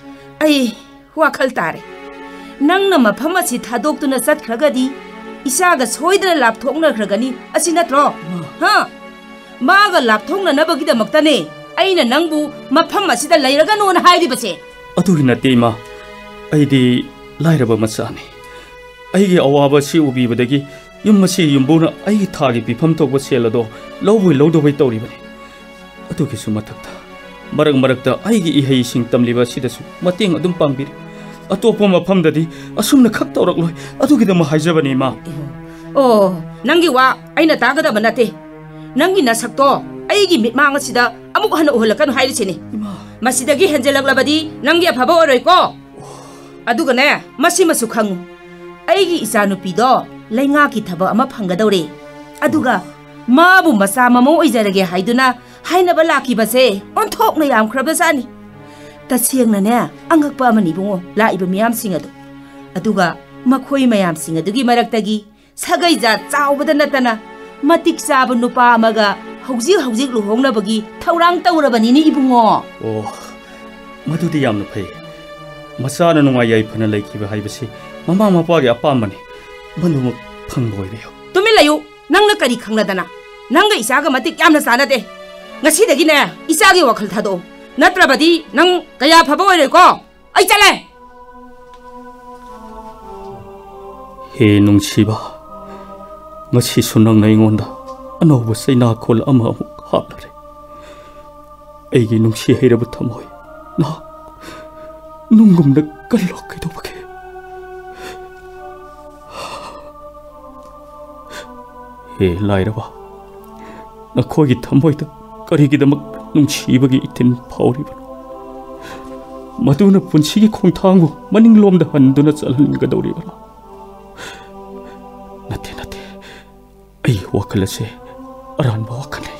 Speaker 4: ai wakhal tare nangna mafam asi thadokduna chatkragadi isaga soidana lapthokna khragani asi natro ha maga lapthokna nabagida maktane aina nangbu mafam asida lairaga no na haidi base
Speaker 1: adugi nate ima aidi lairaba masani aigi awaba si ubibadagi yumasi yumbuna aigi thagi bifam tokba selado lowboi lowdoboi tawribani adugi su mathakta marak marakta aigi ihei sing tamliba sidasu mateng adum pangbiri atopa mafamdadi asumna khak tawrakloi adugidama haijabani ma
Speaker 4: oh nangi wa aina tagadaba nate nangi nasakto aigi mitmang asida amuk hana uhalakanu hairisini masidagi henjelaklabadi nangi afaba oroi ko adugane masi masu khangu aigi isanupido lainga ki thaba ama phangadore aduga mabu masa mamo oijarage haiduna hainaba lakibase onthokna yam khrabasani tasiyangna ne angakpa amani bungo laiba miyam singadu aduga makhoi mayam singadugi maraktagi sagaija chawbada natana matik chaba nupa amaga hauji hauji luhongnabagi thaurang tawrabani ni ibungo
Speaker 1: oh madudi yamna phai masana nunga yai phana laikiba haibasi mama mapa ge apamani manuma phangboireyo
Speaker 4: tumilayu nangna kari khangladana nanga isaga matik yamna sanade ngasidagi ne isagi wakhal thado natrabadi nang kaya phaba oire ko ai chale
Speaker 1: he nungchiba ngasi sunang na ingonda anoba saina khol ama haplare aigi nungsi heirabu thamoi na nungumna kallok kedobake he lairaba nakhogi thamoida karigidamak nungchibagi itin phauribano maduna punsigi khongthangu maninglomda handuna chalhangadoribano nate nate ai wakalase aranba wakalai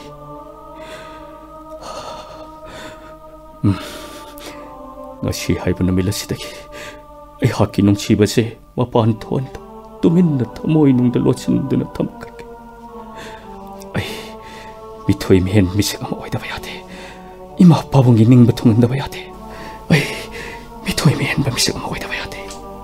Speaker 1: hmm ngasi haibana milasidagi ai haki nungchibase mapan thon tuminna thamoi nungda lochinduna thamkarke ai mithoi men misik ama oidaba yade ima pabungi ningba thungandaba yade ai mithoi men ba misik ama oidaba yade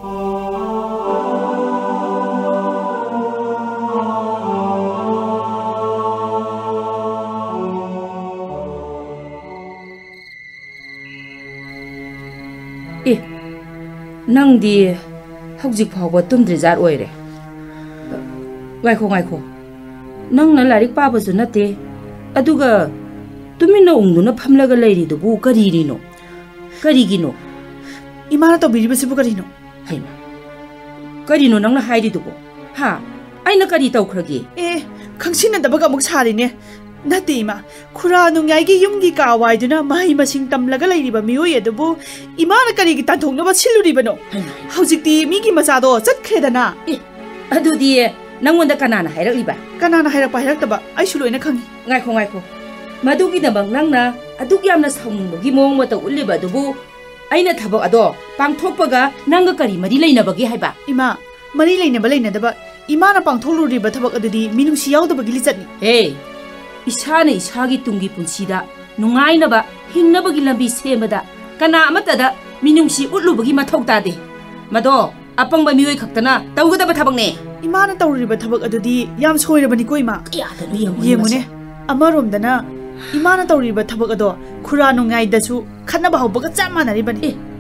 Speaker 4: e nangdi hawjik phawba tumdri jar oire ngaiko ngaiko nangna larik pabasu nate aduga tumina ungduna phamlaga leiridubu karirino karigino
Speaker 5: imana to biribasibu karino
Speaker 4: haima karino nangna hairidubu ha aina kari tawkhragi
Speaker 5: e khangsina dabaga amuk sarine nate ima khura nungyai yumgi ka waiduna mai masing tamlaga leiriba mioi adubu imana kari gi tanthongnaba siluribano haujikti migi masado chatkhredana
Speaker 4: e adudi nangonda kanana hairakliba
Speaker 5: kanana hairakpa hairaktaba aishu loina khangi
Speaker 4: ngaiko ngaiko madugi dabang nangna aduk yamna saungbogi mong mata uliba dubu aina thabak ado pangthokpaga nanga kari mari leinabagi haiba
Speaker 5: ima mari leinaba leinadaba imana pangtholuriba thabak adudi minungsi yaudabagi lichatni
Speaker 4: hey isana isagi tungi punsida nungainaba hingnabagi lambi semada kana amatada minungsi utlubagi mathok tade mado apangba mioi khaktana tawgadaba thabakne
Speaker 5: imana tawriba thabak adudi yam soirabani ko ima
Speaker 4: yadanu yemune
Speaker 5: yemune amaromdana imana tawriba thabak ado khura nungai dasu khanaba hawbaga chamanari bani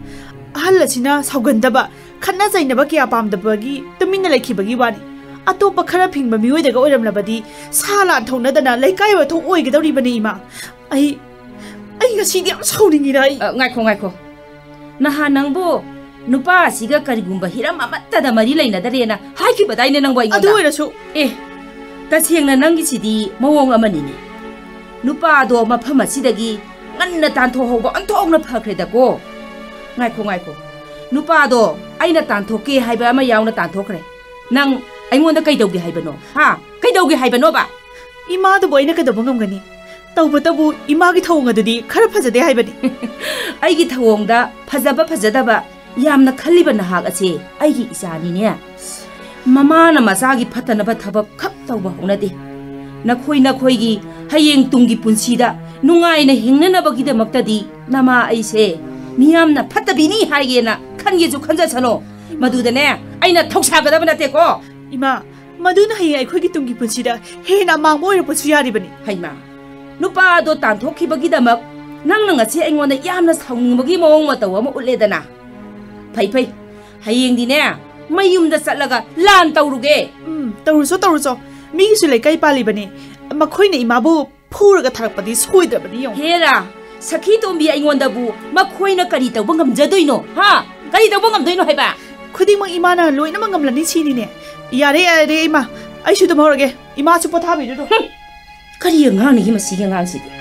Speaker 5: ahal asina saugandaba khanna zainaba kya pamdabagi tuminna laikhibagi wani atopa khara phingba mioi daga oiramlabadi sala thonadana laikai wa thong oigedori bani ima ai ai ngasidi am sauningi rai
Speaker 4: ngai kho ngai kho naha nangbo nupa siga karigumba hiram amatta da mari laina darena haiki badai ne nangbo
Speaker 5: adu oirasu
Speaker 4: eh tasengna nangi sidi mawong amani ni nupa do mafam asidagi nganna tantho hogo antongna phakreda ko ngai kho ngai kho nupa do aina tantho ke haiba ama yauna tantho kre nang aingonda kai dawge haibano ha kai dawge haibano ba
Speaker 5: ima do boina ka dobangam gani tawba tabu ima gi thawng adudi khara phajade haibani
Speaker 4: ai gi thawong da phajaba phajadaba yamna khaliba nahak ase ai gi isani ne mama na masa gi phatana ba thabak khap tawba honade nakhoi nakhoi gi hayeng tungi punsida nungai na hingna ba gi de maktadi nama ai se miyamna phatabini haigena khange ju khanja chano madudane aina thoksa gadaba nate ko
Speaker 5: ima maduna hai ai khoi gi tungi punsida he na mang boy pu suyari bani
Speaker 4: haima nupa do tan thokhi bagi damak nang nang ase aingona yamna saung bagi mawong mataw ama uledana phai phai hayeng dine mayum da satlaga lan tawruge
Speaker 5: um tawruso tawruso mi gi su lai kai pali bani makhoi na ima bu phuraga tharakpadi soidabani yong
Speaker 4: hera sakhi tombi aingonda bu makhoi na kari tawba ngamjadoino ha kari tawba ngamdoino haiba
Speaker 5: khuding mang ima na loina mangamlani chini ne yare yare ima ai su dum horage ima chu potha bi do
Speaker 4: kari ngang ni ma sige ngang sidi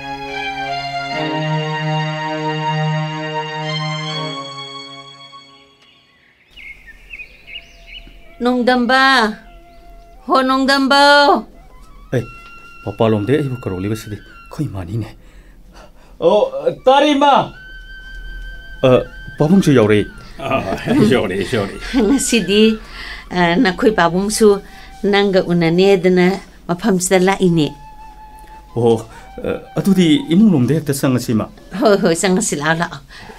Speaker 3: Nongdamba ho nongdamba
Speaker 1: ai papa lomde ai bu karoli basidi khoi mani ne oh tarima uh babung chu yaure
Speaker 2: yaure yaure
Speaker 3: ngasidi nakhoi babung su nanga unane dana mafam sala ine
Speaker 1: oh atudi imung lomde ta sangasima
Speaker 3: ho ho sangasila la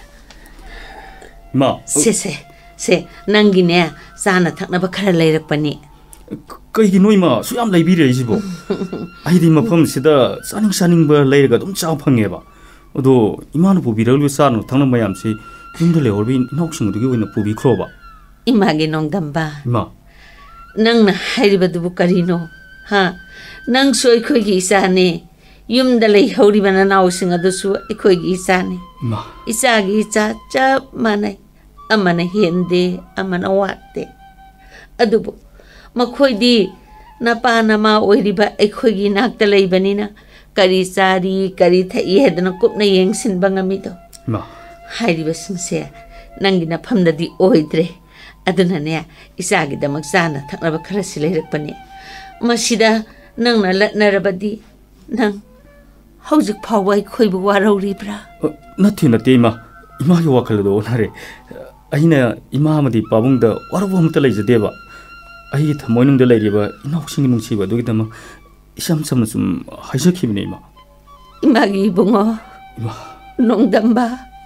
Speaker 1: ma
Speaker 3: se se se nangine sana thakna ba khara leirakpani
Speaker 1: kai gi noi ma su yam lai bi re ji bo ai di mafam sida saning saning ba leiraga dum cha phange ba odo imanu pu bi ralu sa no thangna mayam si yumda le orbi inok sing du gi wina pu bi khro ba
Speaker 3: imagi nongdamba
Speaker 1: ma
Speaker 3: nang na hairiba du karino ha nang soi khoi gi isane yumda lei hori bana naw sing adu su khoi gi isane
Speaker 1: ma
Speaker 3: isa gi cha cha manai amana hende amana wate adubu makhoi di napa nama oiriba ekhoi gi nakta leibanina kari sari kari thai hedna kupna yengsin bangami to
Speaker 1: ma
Speaker 3: hairiba singse nangi na phamda di oidre aduna ne isa gi damak sana thakna ba khara sileirakpani masida nang na latnarabadi nang hojik phawai khoi bu warauri bra
Speaker 1: nathi nati ma ima gi wakal do nare aina ima amadi pabungda warabo amta leijade ba ai thamoinung de leiriba inok sing nungsi ba dugi dama isam sam sum haija khibne ma
Speaker 3: imagi bungo
Speaker 1: ima
Speaker 3: nongdamba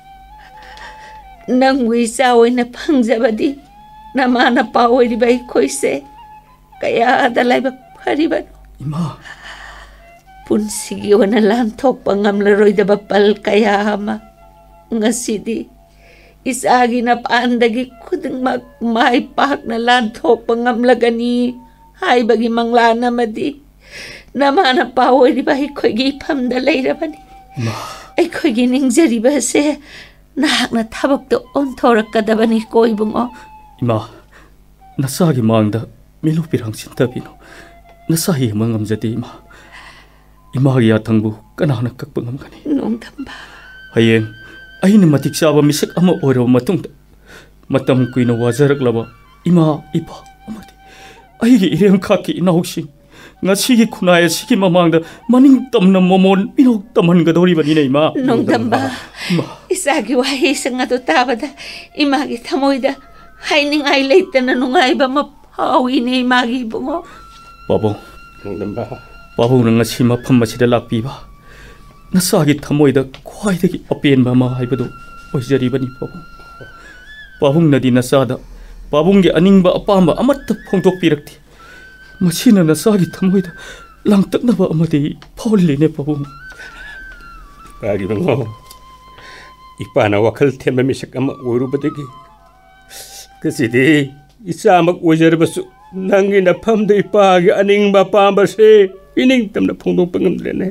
Speaker 3: nang wi saoina phangjabadi namana pawori bai khoise kaya adalai ba phariba
Speaker 1: ima
Speaker 3: punsigi wana lan thok pangam la roida ba pal kaya ma ngasidi isagi na paandagi kuding mag mai pak na lan thok pangam lagani hai bagi manglana madi namana pawori bai khoi gi phamda leirabani
Speaker 1: ma
Speaker 3: ai khoi gi ningjari ba se nak na thabak to on thorak kadabani koi bungo
Speaker 1: ima nasagi mangda milu pirang sinta bino nasahi mangam jati ima ima gi athangbu kanana kakpa ngamgani
Speaker 3: nongdamba
Speaker 1: hayeng aina matik saba misak ama oro matung matam kuina wajarak laba ima ipa amati aigi irem khaki inauksi ngasi gi khunaya sigi mamangda maning tamna momon minok taman gadori bani nei ma
Speaker 3: nongdamba isagi wahi sanga to tabada ima gi thamoida haining ai leitana nungai ba ma phawi nei magi bungo
Speaker 1: babo
Speaker 2: nongdamba
Speaker 1: babo nang ngasi mafam masida lakpi ba nasagi thamoida khwaidagi apen ba ma haibado oijari bani babo babung nadi nasada babung ge aningba apamba amatta phongtok pirakti machina nasagi thamoida langtakna ba amadi phawli ne babung
Speaker 2: bagi bango ipana wakal themba misak ama oirubadagi kasidi isamak ojarbasu nangi na phamda ipagi aningba pambase ining tamna phongdong pangamdrene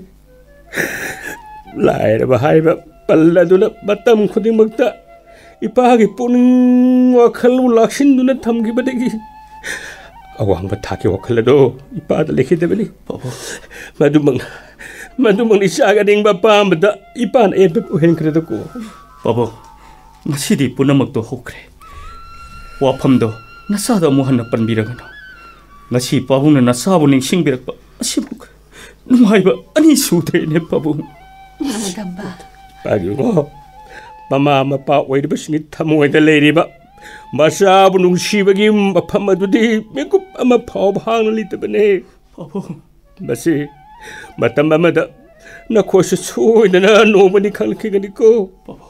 Speaker 2: lairaba haiba palladuna batam khudimakta ipagi puning wakal laksinduna thamgibadagi awangba thaki wakal do ipada lekhidabani madumang madumang isaga dingba pambada ipan ebe ohen kredako
Speaker 1: Pabo, ngasidi punamak to hokre. Wapamdo nasada muhanna panbiragano. Ngasi pabung na nasabu ning singbirak pa asibuk. Numaiba ani sude ne pabung.
Speaker 3: Nongdamba.
Speaker 2: Pagigo. Mama mapa oidba singi thamoy da leiriba. Masabu nung sibagi mapamadudi mekup ama phaw bhang litabane.
Speaker 1: Pabo,
Speaker 2: basi matam amada na khosh soidana nomani khalkigani ko.
Speaker 1: Pabo.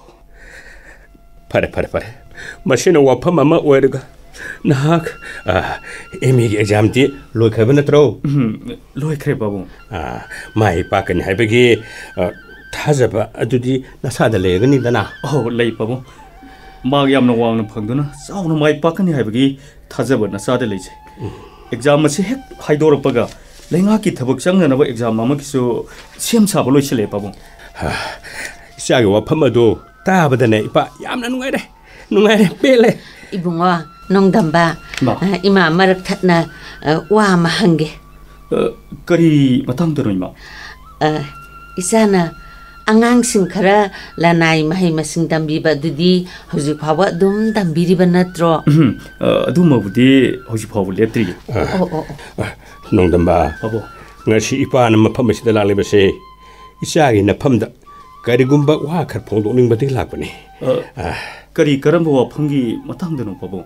Speaker 2: Pare pare pare. Machine wapam ama oirga. Nahak ah emi exam ti loi khaba natro.
Speaker 1: Loi khre pabo.
Speaker 2: Ah mai pa kan haibagi thajaba adudi nasada legani dana.
Speaker 1: Oh, lei pabo. Mag yamna wangna phangduna sauna mai pakani haibagi thajaba nasada leije. Exam ma se hek haidorpaga lenga ki thabuk changnana ba exam ma kisu sem saba loisile pabo.
Speaker 2: Isagi wapam ado tabadane ipa yamna nungaire. Nungaire pele.
Speaker 3: Ibungo nongdamba ima marak thatna wa ma hange.
Speaker 1: Kari matangdano ima.
Speaker 3: Isana angangsing khara lanai mahai masing tambiba dudi hoji phawa dum tambiriba natro.
Speaker 1: Adumabudi hoji phawa leptri.
Speaker 3: Oh oh.
Speaker 2: Nongdamba.
Speaker 1: Pabo.
Speaker 2: Ngasi ipa na mafam asida laklibase isagi na phamda karigumba wa khar phongdokning badi lakbani.
Speaker 1: Kari karamba waphamgi matangdano pabo.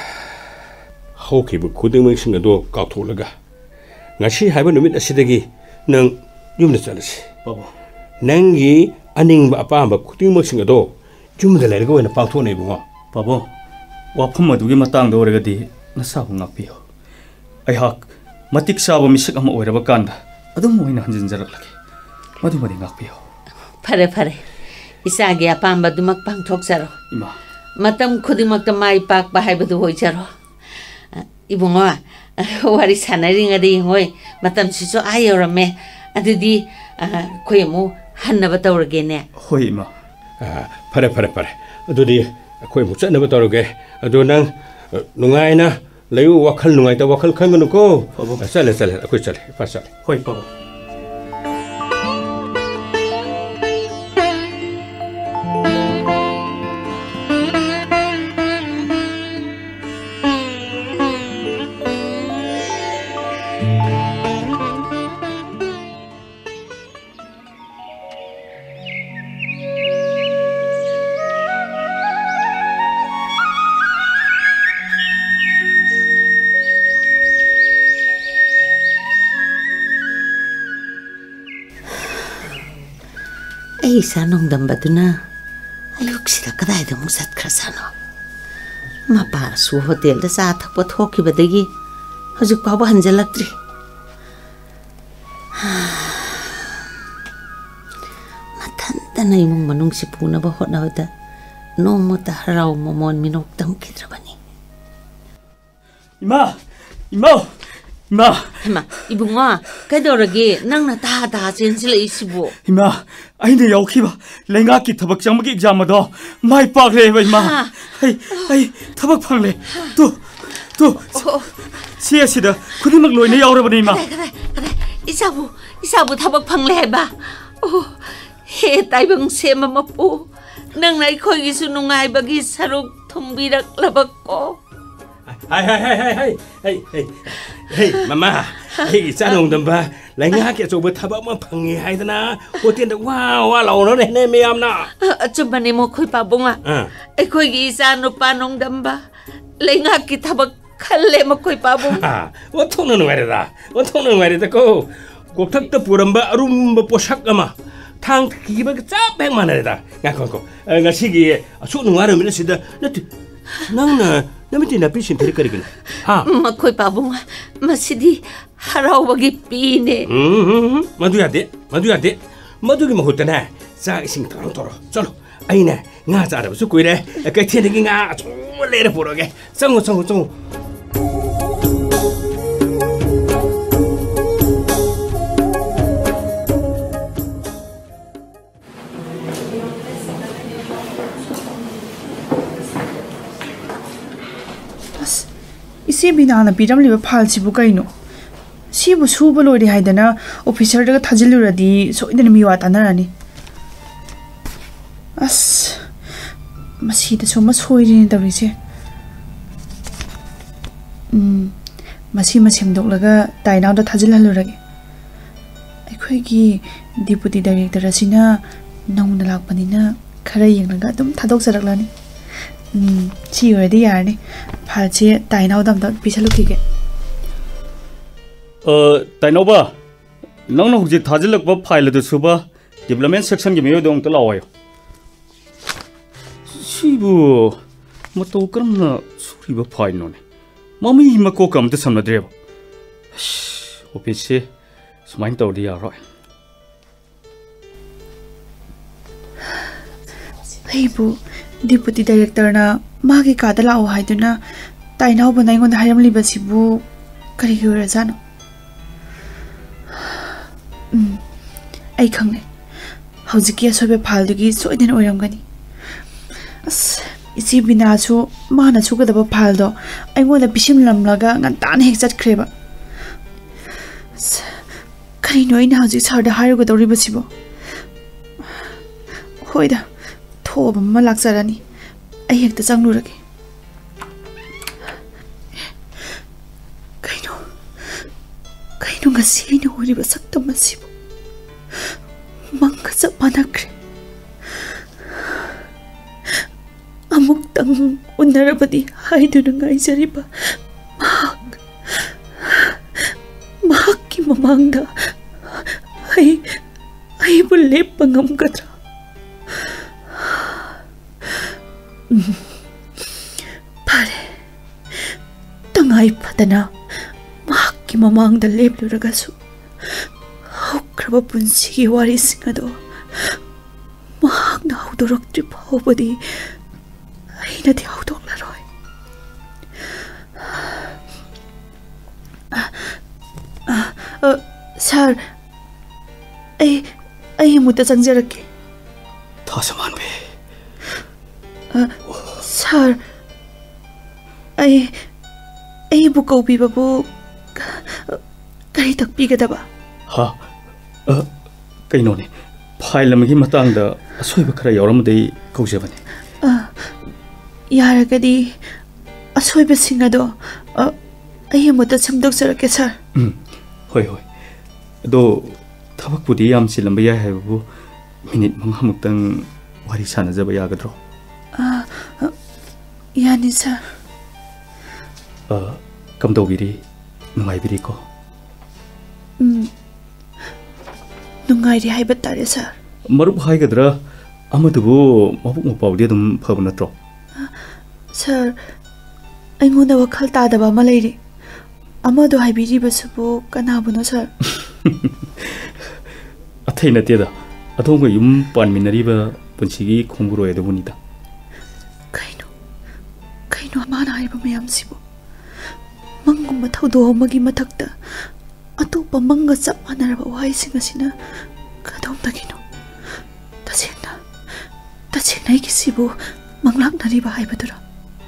Speaker 2: Hawkibu khudimang ado kautolaga ngasi haiba numit asidagi nang yumna chalasi.
Speaker 1: Pabo.
Speaker 2: Nangi aningba apamba khudimang ado yumda lerga oina pangthone bunga.
Speaker 1: Pabo. Wapham adugi matangda oragadi nasabu ngakpiyo. Aihak matik sabo misak ama oiraba kanda adum oina hanjinjaraklage. Madumadi ngakpiyo.
Speaker 3: Pare pare. Isagi apamba dumak pangthok jaro.
Speaker 1: Ima.
Speaker 3: Matam khudimakta mai pak ba haibadu hoi jaro. Ibungo wari sanari ngadi hoi matam siso ayorame adudi khoyemu hannaba tawrage ne.
Speaker 1: Hoi ima.
Speaker 2: Pare pare pare adudi khoi mu chanaba tawrage adu nang nungaina layu wakhal nungai ta wakhal khanganu ko. Chale chale khoi chale pa chale.
Speaker 1: Hoi pabo.
Speaker 3: Isa nongdambaduna ayuksida kadaida muk satkrasano. Mapa su hotel da sa thakpa thokibadagi hojik paba hanjalaktri. Mathantana imung manung si punaba hotnawada nomota harau momon minok tamkidrabani.
Speaker 1: Ima. Ima. Ima.
Speaker 3: Ima ibunga kaidorage nangna ta ta chensila isibu.
Speaker 1: Ima. Aina yaukiba lenga ki thabak changmagi exam ado mai pakle ba ima. Ai ai thabak phangle. Tu tu sia sida khudimak loina yaurabani ima.
Speaker 3: Kare kare isabu isabu thabak phangle ba. Oh he taibang sema mapu nang nai khoi gi su nungai bagi saruk thumbirak labak ko.
Speaker 2: Hai hai hai hai hai hai hai hey mama hey chanong damba lenga ke choba thaba ma phangi haidana hotel da wa wa law no ne meyam na
Speaker 3: achubani mo khoi pa bunga ai khoi gi sa no pa nong damba lenga ki thabak khalle ma khoi pa bung
Speaker 2: ha wa thong no wari da wa thong no wari da ko kokthak ta puramba arumba posak ama thang ki ba cha beng ma na da nga ko ko nga sigi su no wari mi sida nati nang na namiti na pisin theri kari gina ha
Speaker 3: ma khoi pa bunga ma sidi harau bagi pine
Speaker 2: hm madu ya de madu ya de madu gi mahutana sa ising tarang toro chalo aina nga chara su kuire kai thiên ki nga chu le ra puro ge changu changu changu
Speaker 5: इसे बिना पीरम लिबा फालसिबु कइनो सिबु सुबु लोइदे हाइदना officer दगा थाजिलुरदि सोइदन मिवा तानरानि अस मसीद सोमा सोइरिनि तरिसे उम मसी मसेम दोगलगा ताइनाउदा थाजिलहलुरगे अखोइगी डिप्यूटी डायरेक्टर असिना नौना लाकपनिना खरा यंगलगा तुम थादोक सरकलानि उम ची ओरदि यारनि फालचे ताइनाउदम द पिसलुखिगे
Speaker 1: अ ताइनोबा नंगना हुजि थाजिलकबा फाइल दु सुबा डेवलपमेंट सेक्शन गे मेयो दोंग त लावायो सिबु मतो करमना सुरिबा फाइल नोने ममी मको कम त समनद्रेब ऑफिस से सुमाइन तौदि यारोय
Speaker 5: हेबु डिप्यूटी डायरेक्टर ना मागी कादा लाओ हाइदुना ताइनाउ बनाइगोन हायरमली बसिबु करि गिरा जानो उम आई खंगने हौजिकी असोबे फालदुगी सोइदन ओइरमगनी अस इसी बिनासु माना सुगदब फालदो आइगोदा बिसिम लमलगा गंतान हेक चटख्रेबा करि नोइना हौजि सरदा हायरगो दौरि बसिबो होइदा थोब म लाक्सरानी आई हेक्ता चंगलुरगे कइनो कइनो गसिनो ओरिबा सक्तम मसिबो मंगा सब मनक्रे अमुक तंग उन्नरबदी हाइदुन गाइजरिबा माक माक की ममांगदा आई आई बुले पंगम गद्रा फारे तंगाई फदना माक की ममांगदा लेबलुरगसु हौख्रबा पुंसिगी वारिसिंग अदो माकना हौदोरक्ट्रि फावबदी आइनादि हौदोक्लरोय सर आई आई मुद्दा चंगजरके
Speaker 1: थासमान बे
Speaker 5: सर आई आई बुक कौबी बाबू करी तक पीगदबा
Speaker 1: हा कइनोने फाइल अमगी मतंगदा असोइबा खरा यावरमदै कौजबने
Speaker 5: यारगदी असोइबा सिंगदो आई मुद्दा समदोक्सरके सर
Speaker 1: उम होय होय दो थबकपुदी याम सिलंबा याय हायबु मिनिट मंगामुक्तंग वारी सानजबा यागद्रो
Speaker 5: यानी सर
Speaker 1: अ कमदोबिरी नुंगाइबिरी को
Speaker 5: उम नुंगाइरी हाइबा तारे सर
Speaker 1: मरुप हाइगद्रा अमदुबु मबुक मपाउदि दुम फब नत्रो
Speaker 5: सर अइगोंदा वखल तादबा मा लैरि अमदो हाइबिरिबसुबु कनाबुनो सर
Speaker 1: अथै नतेदा अथोंगा युम पानमिनरिबा पुंसिगी खोंगुरोय दबुनिदा
Speaker 5: कइनो कइनो माना हाइबा मयामसिबु मंगुम थौदो अमगी मथक्ता अतोपा मंगा चप मानरबा वाइसिंग असिना कदोम तगिनो तसेना तसेनाइ किसिबु मंगलाक नरिबा हाइबदुरा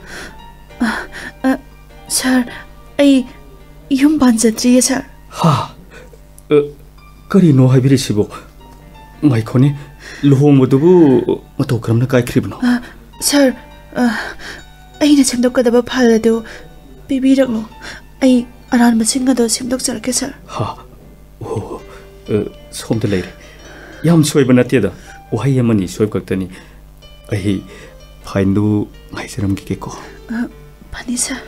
Speaker 5: सर आई युम बानजत्रिये सर
Speaker 1: हा करिनो हाइबिरिसिबो माइखोने लुहोंबदुबु मतो क्रमना काइख्रिबनो
Speaker 5: सर अइना सेमदोकदबा फालदो पिबिरगलो आई अरान मसिंगदो सेमदोकजरके सर
Speaker 1: हा ओ सोमद लेरे याम सोइबा नतेदा वहाय यमनी सोइब कक्तनी अहि फाइनदु माइसरम के को
Speaker 5: फनी सर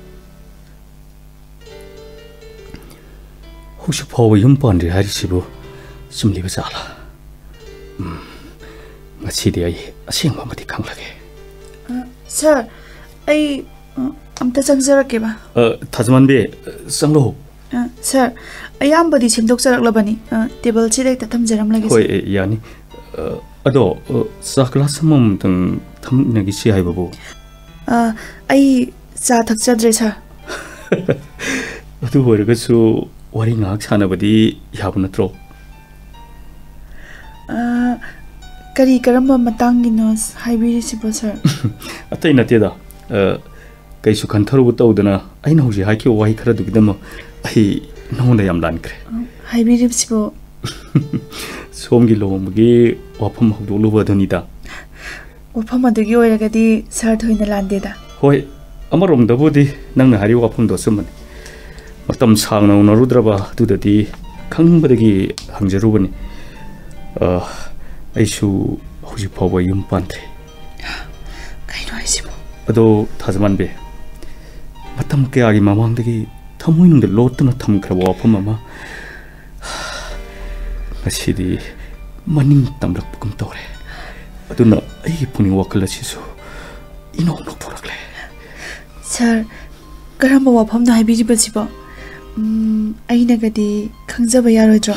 Speaker 1: हुसु फाव युम पानरि हारिसिबो सुमलिबा जाला उम ngasidi ai asengba mati khanglage
Speaker 5: sir आई अमता चंगजरके बा
Speaker 1: थाजमान बे संलो
Speaker 5: सर अयाम बदी सेमदोक जरकलबनी टेबल चिरेक त थमजरम लगे
Speaker 1: होय यानी ꯑꯗꯣ ꯆꯥ ꯒ꯭ꯂꯥꯁ ꯑꯃꯃꯝꯇꯪ ꯊꯝꯅꯒꯤꯁꯤ ꯍꯥꯏꯕꯕꯨ
Speaker 5: ꯑꯩ ꯆꯥ ꯊꯛꯆꯗ꯭ꯔꯦ ꯁꯥꯔ
Speaker 1: ꯑꯗꯨ ꯑꯣꯏꯔꯒꯁꯨ ꯋꯥꯔꯤ ꯉꯥꯏꯍꯥꯛ ꯁꯥꯟꯅꯕꯗꯤ ꯌꯥꯕ ꯅꯠꯇ꯭ꯔꯣ
Speaker 5: ꯀꯔꯤ ꯀꯔꯝꯕ ꯃꯇꯥꯡꯒꯤꯅꯣ ꯍꯥꯏꯕꯤꯔꯤꯁꯤꯕꯣ ꯁꯥꯔ
Speaker 1: ꯑꯇꯩ ꯅꯠꯇꯦꯗ ꯀꯩꯁꯨ ꯈꯟꯊꯔꯨꯕ ꯇꯧꯗꯅ ꯑꯩꯅ ꯍꯧꯖꯤꯛ ꯍꯥꯏꯈꯤꯕ ꯋꯥꯍꯩ ꯈꯔꯗꯨꯒꯤꯗꯃꯛ ꯑꯩ ꯅꯉꯣꯟꯗ ꯌꯥꯝ ꯂꯥꯟꯈ꯭ꯔꯦ
Speaker 5: ꯍꯥꯏꯕꯤꯔꯤꯕꯁꯤꯕꯣ
Speaker 1: ꯁꯣꯝꯒꯤ ꯂꯨꯍꯣꯡꯕꯒꯤ ꯋꯥꯐꯝ ꯍꯧꯗꯣꯛꯂꯨꯕ ꯑꯗꯨꯅꯤꯗ
Speaker 5: ꯋꯥꯐꯝ ꯑꯗꯨꯒꯤ ꯑꯣꯏꯔꯒꯗꯤ ꯁꯥꯔ ꯊꯣꯏꯅ ꯂꯥꯟꯗꯦꯗ
Speaker 1: ꯍꯣꯏ ꯑꯃꯔꯣꯝꯗꯕꯨꯗꯤ ꯅꯪꯅ ꯍꯥꯏꯔꯤꯕ ꯋꯥꯐꯝꯗꯣ ꯑꯆꯨꯝꯕꯅꯤ ꯃꯇꯝ ꯁꯥꯡꯅ ꯎꯅꯔꯨꯗ꯭ꯔꯕ ꯑꯗꯨꯗꯗꯤ ꯈꯪꯕꯗꯒꯤ ꯍꯪꯖꯔꯨꯕꯅꯤ ꯑꯩꯁꯨ ꯍꯧꯖꯤꯛ ꯐꯥꯎꯕ ꯌꯨꯝ ꯄꯥꯟꯗ꯭ꯔꯤ
Speaker 5: ꯀꯩꯅꯣ ꯍꯥꯏꯁꯤꯕꯣ
Speaker 1: ꯑꯗꯣ ꯊꯥꯖꯃꯥꯟꯕꯤ ꯃꯇꯝ ꯀꯌꯥꯒꯤ ꯃꯃꯥꯡꯗꯒꯤ ꯊꯃꯣꯏꯅꯨꯡꯗ ꯂꯣꯠꯇꯨꯅ ꯊꯝꯈ꯭ꯔꯕ ꯋꯥꯐꯝ ꯑꯃ ꯉꯁꯤꯗꯤ ꯃꯅꯤꯡ ꯇꯝꯂꯛꯄꯒꯨꯝ ꯇꯧꯔꯦ ꯑꯗꯨꯅ ꯑꯩꯒꯤ ꯄꯨꯛꯅꯤꯡ ꯋꯥꯈꯜ ꯑꯁꯤꯁꯨ ꯏꯅꯧ ꯅꯧꯊꯣꯔꯛꯂꯦ
Speaker 5: ꯁꯥꯔ ꯀꯔꯝꯕ ꯋꯥꯐꯝꯅꯣ ꯍꯥꯏꯕꯤꯔꯤꯕꯁꯤꯕꯣ ꯑꯩꯅꯒꯗꯤ ꯈꯪꯖꯕ ꯌꯥꯔꯣꯏꯗ꯭ꯔꯣ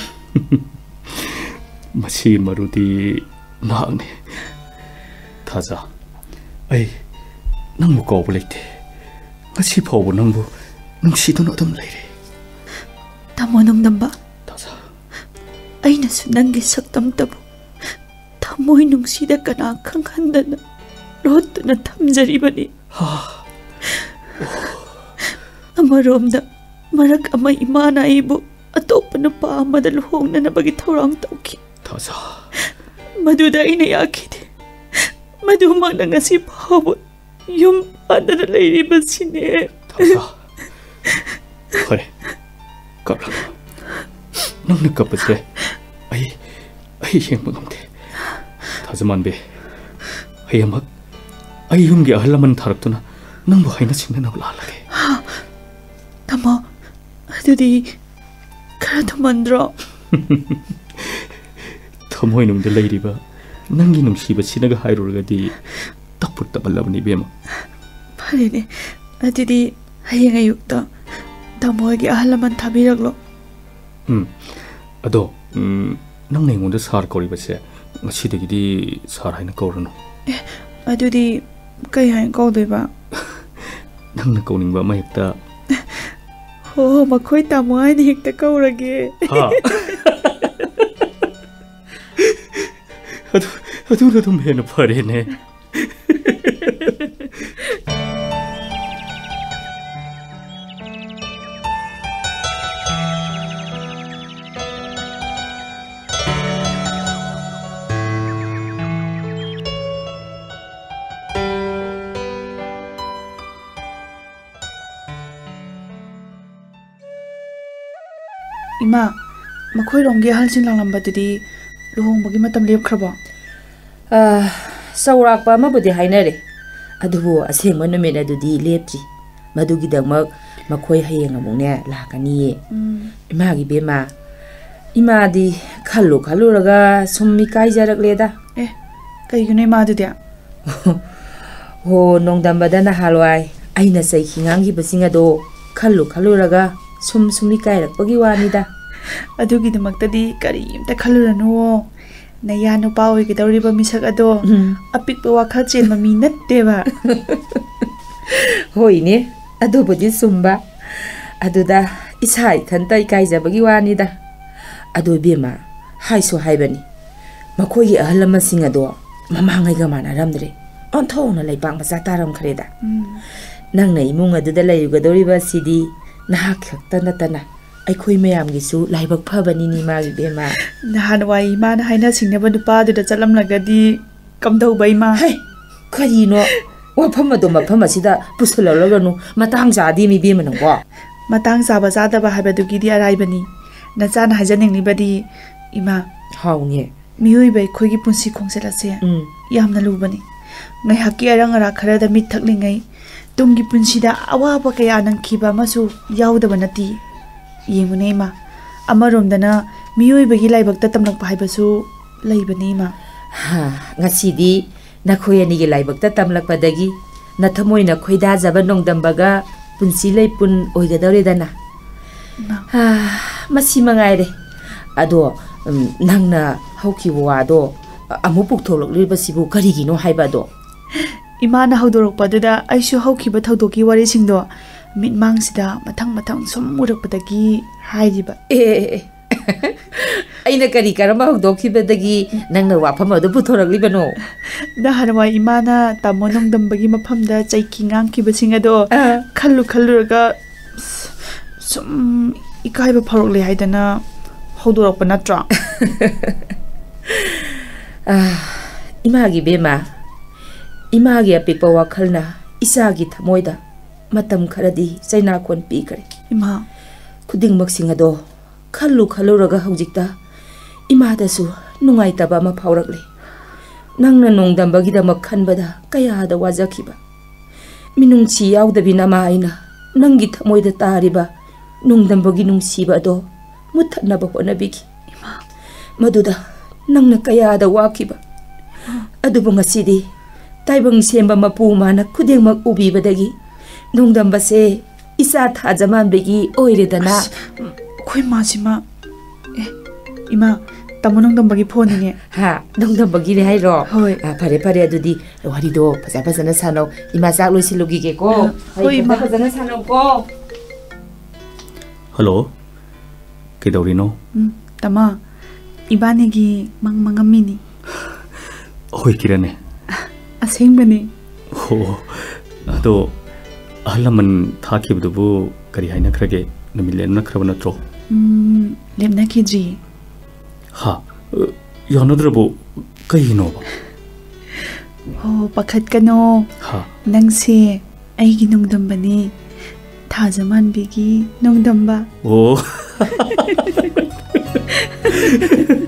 Speaker 1: ꯃꯁꯤ ꯃꯔꯨꯗꯤ ꯅꯍꯥꯛꯅꯤ ꯊꯥꯖ ꯑꯩ ꯅꯪꯕꯨ ꯀꯥꯎꯕ ꯂꯩꯇꯦ ꯉꯁꯤ ꯐꯥꯎꯕ ꯅꯪꯕꯨ ꯅꯨꯡꯁꯤꯗꯨꯅ ꯑꯗꯨꯝ ꯂꯩꯔꯦ
Speaker 5: ꯇꯥꯃꯣ ꯅꯣꯡꯗꯝꯕ
Speaker 1: ꯊꯥꯖ
Speaker 5: ꯑꯩꯅꯁꯨ ꯅꯪꯒꯤ ꯁꯛꯇꯝꯇꯕꯨ ꯊꯃꯣꯏ ꯅꯨꯡꯁꯤꯗ ꯀꯅꯥ ꯈꯪꯍꯟꯗꯅ ꯂꯣꯠꯇꯨꯅ ꯊꯝꯖꯔꯤꯕꯅꯤ ꯑꯃꯔꯣꯝꯗ ꯃꯔꯛ ꯑꯃ ꯏꯃꯥꯅ ꯑꯩꯕꯨ ꯑꯇꯣꯞꯄ ꯅꯨꯄꯥ ꯑꯃꯗ ꯂꯨꯍꯣꯡꯅꯅꯕꯒꯤ ꯊꯧꯔꯥꯡ ꯇꯧꯈꯤ
Speaker 1: ꯊꯥꯖ
Speaker 5: ꯃꯗꯨꯗ ꯑꯩꯅ ꯌꯥꯈꯤꯗꯦ ꯃꯗꯨꯃꯛꯅ ꯉꯁꯤ ꯐꯥꯎꯕ ꯌꯨꯝ ꯄꯥꯟꯗꯅ ꯂꯩꯔꯤꯕꯁꯤꯅꯦ
Speaker 1: ꯊꯥꯖ ꯐꯔꯦ ꯀꯞꯂꯒ ꯅꯪꯅ ꯀꯞꯄꯁꯦ ꯑꯩ ꯑꯩ ꯌꯦꯡꯕ ꯉꯝꯗꯦ ꯊꯥꯖꯃꯥꯟꯕꯤ ꯍꯌꯦꯡꯃꯛ ꯑꯩ ꯌꯨꯝꯒꯤ ꯑꯍꯜ ꯂꯃꯟ ꯊꯥꯔꯛꯇꯨꯅ ꯅꯪꯕꯨ ꯍꯩꯅ ꯁꯤꯡꯅꯅꯕ ꯂꯥꯛꯂꯒꯦ
Speaker 5: ꯇꯥꯃꯣ ꯑꯗꯨꯗꯤ ꯈꯔ ꯊꯨꯃꯟꯗ꯭ꯔꯣ
Speaker 1: ꯊꯃꯣꯏꯅꯨꯡꯗ ꯂꯩꯔꯤꯕ ꯅꯪꯒꯤ ꯅꯨꯡꯁꯤꯕꯁꯤꯅꯒ ꯍꯥꯏꯔꯨꯔꯒꯗꯤ ꯇꯞꯄꯨ ꯇꯞꯍꯜꯂꯕꯅꯤ ꯏꯕꯦꯝꯃ
Speaker 5: ꯐꯔꯦꯅꯦ ꯑꯗꯨꯗꯤ ꯍꯌꯦꯡ ꯑꯌꯨꯛꯇ ꯇꯥꯃꯣꯒꯤ ꯑꯍꯜ ꯂꯃꯟ ꯊꯥꯕꯤꯔꯛꯂꯣ
Speaker 1: ꯎꯝ ꯑꯗꯣ ꯅꯪꯅ ꯑꯩꯉꯣꯟꯗ ꯁꯥꯔ ꯀꯧꯔꯤꯕꯁꯦ ꯉꯁꯤꯗꯒꯤꯗꯤ ꯁꯥꯔ ꯍꯥꯏꯅ ꯀꯧꯔꯅꯨ
Speaker 5: ꯑꯦ ꯑꯗꯨꯗꯤ ꯀꯩ ꯍꯥꯏꯅ ꯀꯧꯗꯣꯏꯕ
Speaker 1: ꯅꯪꯅ ꯀꯧꯅꯤꯡꯕ ꯑꯃ ꯍꯦꯛꯇ
Speaker 5: ꯍꯣ ꯃꯈꯣꯏ ꯇꯥꯃꯣ ꯍꯥꯏꯅ ꯍꯦꯛꯇ ꯀꯧꯔꯒꯦ
Speaker 1: ꯑꯗꯨꯅ ꯑꯗꯨꯝ ꯍꯦꯟꯅ ꯐꯔꯦꯅꯦ
Speaker 5: ꯏꯃꯥ ꯃꯈꯣꯏꯔꯣꯝꯒꯤ ꯑꯍꯜꯁꯤꯡ ꯂꯥꯛꯂꯝꯕꯗꯨꯗꯤ ꯂꯨꯍꯣꯡꯕꯒꯤ ꯃꯇꯝ ꯂꯦꯞꯈ꯭ꯔꯕꯣ
Speaker 4: ꯆꯥꯎꯔꯥꯛꯄ ꯑꯃꯕꯨꯗꯤ ꯍꯥꯏꯅꯔꯦ ꯑꯗꯨꯕꯨ ꯑꯁꯦꯡꯕ ꯅꯨꯃꯤꯠ ꯑꯗꯨꯗꯤ ꯂꯦꯞꯇ꯭ꯔꯤ ꯃꯗꯨꯒꯤꯗꯃꯛ ꯃꯈꯣꯏ ꯍꯌꯦꯡ ꯑꯃꯨꯛꯅꯦ ꯂꯥꯛꯀꯅꯤꯌꯦ ꯏꯃꯥꯒꯤ ꯕꯦꯝꯃ ꯏꯃꯥꯗꯤ ꯈꯜꯂꯨ ꯈꯜꯂꯨꯔꯒ ꯁꯨꯝ ꯏꯀꯥꯏꯖꯔꯛꯂꯦꯗ
Speaker 5: ꯑꯦ ꯀꯩꯒꯤꯅꯣ ꯏꯃꯥꯗꯨꯗꯤ
Speaker 4: ꯍꯣ ꯅꯣꯡꯗꯝꯕꯗ ꯅꯍꯥꯟꯋꯥꯏ ꯑꯩꯅ ꯆꯩꯈꯤ ꯉꯥꯡꯈꯤꯕꯁꯤꯡ ꯑꯗꯣ ꯈꯜꯂꯨ ꯈꯜꯂꯨꯔꯒ ꯁꯨꯝ ꯁꯨꯝ ꯏꯀꯥꯏꯔꯛꯄꯒꯤ ꯋꯥꯅꯤꯗ
Speaker 5: ꯑꯗꯨꯒꯤꯗꯃꯛꯇꯗꯤ ꯀꯔꯤꯝꯇ ꯈꯜꯂꯨꯔꯅꯨꯋꯣ ꯅꯌꯥ ꯅꯨꯄꯥ ꯑꯣꯏꯒꯗꯧꯔꯤꯕ ꯃꯤꯁꯛ ꯑꯗꯣ ꯑꯄꯤꯛꯄ ꯋꯥꯈꯜ ꯆꯦꯟꯕ ꯃꯤ ꯅꯠꯇꯦꯕ
Speaker 4: ꯍꯣꯏꯅꯦ ꯑꯗꯨꯕꯨꯗꯤ ꯆꯨꯝꯕ ꯑꯗꯨꯗ ꯏꯁꯥ ꯏꯊꯟꯇ ꯏꯀꯥꯏꯖꯕꯒꯤ ꯋꯥꯅꯤꯗ ꯑꯗꯨ ꯏꯕꯦꯝꯃ ꯍꯥꯏꯁꯨ ꯍꯥꯏꯕꯅꯤ ꯃꯈꯣꯏꯒꯤ ꯑꯍꯜ ꯂꯃꯟꯁꯤꯡ ꯑꯗꯣ ꯃꯃꯥꯡꯉꯩꯒ ꯃꯥꯟꯅꯔꯝꯗ꯭ꯔꯦ ꯑꯣꯟꯊꯣꯛꯅ ꯂꯩꯄꯥꯛ ꯃꯆꯥ ꯇꯥꯔꯝꯈ꯭ꯔꯦꯗ ꯅꯪꯅ ꯏꯃꯨꯡ ꯑꯗꯨꯗ ꯂꯩꯔꯨꯒꯗꯧꯔꯤꯕ ꯑꯁꯤꯗꯤ ꯅꯍꯥꯛ ꯈꯛꯇ ꯅꯠꯇꯅ ꯑꯩꯈꯣꯏ ꯃꯌꯥꯝꯒꯤꯁꯨ ꯂꯥꯏꯕꯛ ꯐꯕꯅꯤꯅꯤ ꯏꯃꯥꯒꯤ ꯕꯦꯝꯃ
Speaker 5: ꯅꯍꯥꯟꯋꯥꯏ ꯏꯃꯥꯅ ꯍꯥꯏꯅ ꯁꯤꯡꯅꯕ ꯅꯨꯄꯥꯗꯨꯗ ꯆꯠꯂꯝꯂꯒꯗꯤ ꯀꯝꯗꯧꯕ ꯏꯃꯥ
Speaker 4: ꯍꯩ ꯀꯔꯤꯅꯣ ꯋꯥꯐꯝ ꯑꯗꯣ ꯃꯐꯝ ꯑꯁꯤꯗ ꯄꯨꯁꯜꯂꯛꯂꯒꯅꯨ ꯃꯇꯥꯡ ꯆꯥꯗꯦ ꯃꯤ ꯕꯦꯝꯃ ꯅꯪꯀꯣ
Speaker 5: ꯃꯇꯥꯡ ꯆꯥꯕ ꯆꯥꯗꯕ ꯍꯥꯏꯕꯗꯨꯒꯤꯗꯤ ꯑꯔꯥꯏꯕꯅꯤ ꯅꯆꯥꯅ ꯍꯥꯏꯖꯅꯤꯡꯂꯤꯕꯗꯤ ꯏꯃꯥ
Speaker 4: ꯍꯥꯎꯅꯦ
Speaker 5: ꯃꯤꯑꯣꯏꯕ ꯑꯩꯈꯣꯏꯒꯤ ꯄꯨꯟꯁꯤ ꯈꯣꯡꯆꯠ ꯑꯁꯦ ꯌꯥꯝꯅ ꯂꯨꯕꯅꯤ ꯉꯥꯏꯍꯥꯛꯀꯤ ꯑꯔꯪ ꯑꯔꯥꯛ ꯈꯔꯗ ꯃꯤꯠ ꯊꯛꯂꯤꯉꯩ ꯇꯨꯡꯒꯤ ꯄꯨꯟꯁꯤꯗ ꯑꯋꯥꯕ ꯀꯌꯥ ꯅꯪꯈꯤꯕ ꯑꯃꯁꯨ ꯌꯥꯎꯗꯕ ꯅꯠꯇꯦ ꯌꯦꯡꯉꯨꯅꯦ ꯏꯃꯥ ꯑꯃꯔꯣꯝꯗꯅ ꯃꯤꯑꯣꯏꯕꯒꯤ ꯂꯥꯏꯕꯛꯇ ꯇꯝꯂꯛꯄ ꯍꯥꯏꯕꯁꯨ ꯂꯩꯕꯅꯤ ꯏꯃꯥ
Speaker 4: ꯉꯁꯤꯗꯤ ꯅꯈꯣꯏ ꯑꯅꯤꯒꯤ ꯂꯥꯏꯕꯛꯇ ꯇꯝꯂꯛꯄꯗꯒꯤ ꯅꯊꯃꯣꯏꯅ ꯈꯣꯏꯗꯥꯖꯕ ꯅꯣꯡꯗꯝꯕꯒ ꯄꯨꯟꯁꯤ ꯂꯩꯄꯨꯟ ꯑꯣꯏꯒꯗꯧꯔꯦꯗꯅ ꯃꯁꯤ ꯃꯉꯥꯏꯔꯦ ꯑꯗꯣ ꯅꯪꯅ ꯍꯧꯈꯤꯕ ꯋꯥꯗꯣ ꯑꯃꯨꯛ ꯄꯨꯊꯣꯛꯂꯛꯂꯤꯕꯁꯤꯕꯨ ꯀꯔꯤꯒꯤꯅꯣ ꯍꯥꯏꯕꯗꯣ
Speaker 5: 이마나 ꯍꯧꯗꯣꯔꯛꯄꯗꯨꯗ ꯑꯩꯁꯨ ꯍꯧꯈꯤꯕ ꯊꯧꯗꯣꯛꯀꯤ ꯋꯥꯔꯤꯁꯤꯡꯗꯣ ꯃꯤꯠꯃꯥꯡꯁꯤꯗ ꯃꯊꯪ ꯃꯊꯪ ꯁꯨꯝ ꯎꯔꯛꯄꯗꯒꯤ ꯍꯥꯏꯔꯤꯕ.
Speaker 4: ꯑꯦ ꯑꯩꯅ ꯀꯔꯤ ꯀꯔꯝꯕ ꯍꯧꯗꯣꯛꯈꯤꯕꯗꯒꯤ ꯅꯪꯅ ꯋꯥꯐꯝ ꯑꯗꯨ ꯄꯨꯊꯣꯔꯛꯂꯤꯕꯅꯣ?
Speaker 5: ꯅꯍꯥꯟꯋꯥꯏ ꯏꯃꯥꯅ ꯇꯥꯃꯣ ꯅꯣꯡꯗꯝꯕꯒꯤ ꯃꯐꯝꯗ ꯆꯩꯀꯤ ꯉꯥꯡꯈꯤꯕꯁꯤꯡ ꯑꯗꯣ ꯈꯜꯂꯨ ꯈꯜꯂꯨꯔꯒ ꯁꯨꯝ 이카이바 파록래 하이다나 호도락바 났죠.
Speaker 4: 아, 이마기 베마. 이마기 아픽바 와칼나 이사기 타모이다. 마탐 카라디 사이나콘 삐그레.
Speaker 5: 이마.
Speaker 4: 쿠딩먹싱아도 칼루 칼루라가 하우직다. 이마다수 눅아이따바 마 파오락래. 낭나 농담바기다막 칸바다 까야하다 와자키바. 미농치 야우다비나 마아이나 낭기 타모이다 따리바. 농담버기 농시바도 못하나봐 호나비기. 마두다 낭나 까야하다 와키바. 아두보 ngasi디 타이벙 셈바 마푸마나 쿠댕막 우비바다기 농담바세 이사 타자만베기 오이레다나.
Speaker 5: 코이 마지마. 에 이마 타모 농담버기 폰이네.
Speaker 4: 하 농담버기네 하이로.
Speaker 5: 호이.
Speaker 4: 아 파레 파레 아두디 와리도 파자파자나 사노 이마 싹 로실로기게고.
Speaker 5: 호이 이마
Speaker 4: 파자나 사노고.
Speaker 1: Hello, kaidaurino?
Speaker 5: 음, tama. Ibanegi mangmangamini.
Speaker 1: Hoy kirane.
Speaker 5: Asengbani.
Speaker 1: Oh, ado ahalaman thakibdubu kari haina krage namilena krabana tro.
Speaker 5: 음, lemna kidri.
Speaker 1: Ha, yanadrabu kaino ba.
Speaker 5: Oh, pakat kano.
Speaker 1: Ha.
Speaker 5: Nangse aigi nungdambani. 타자만 비기 농담바.
Speaker 1: 오.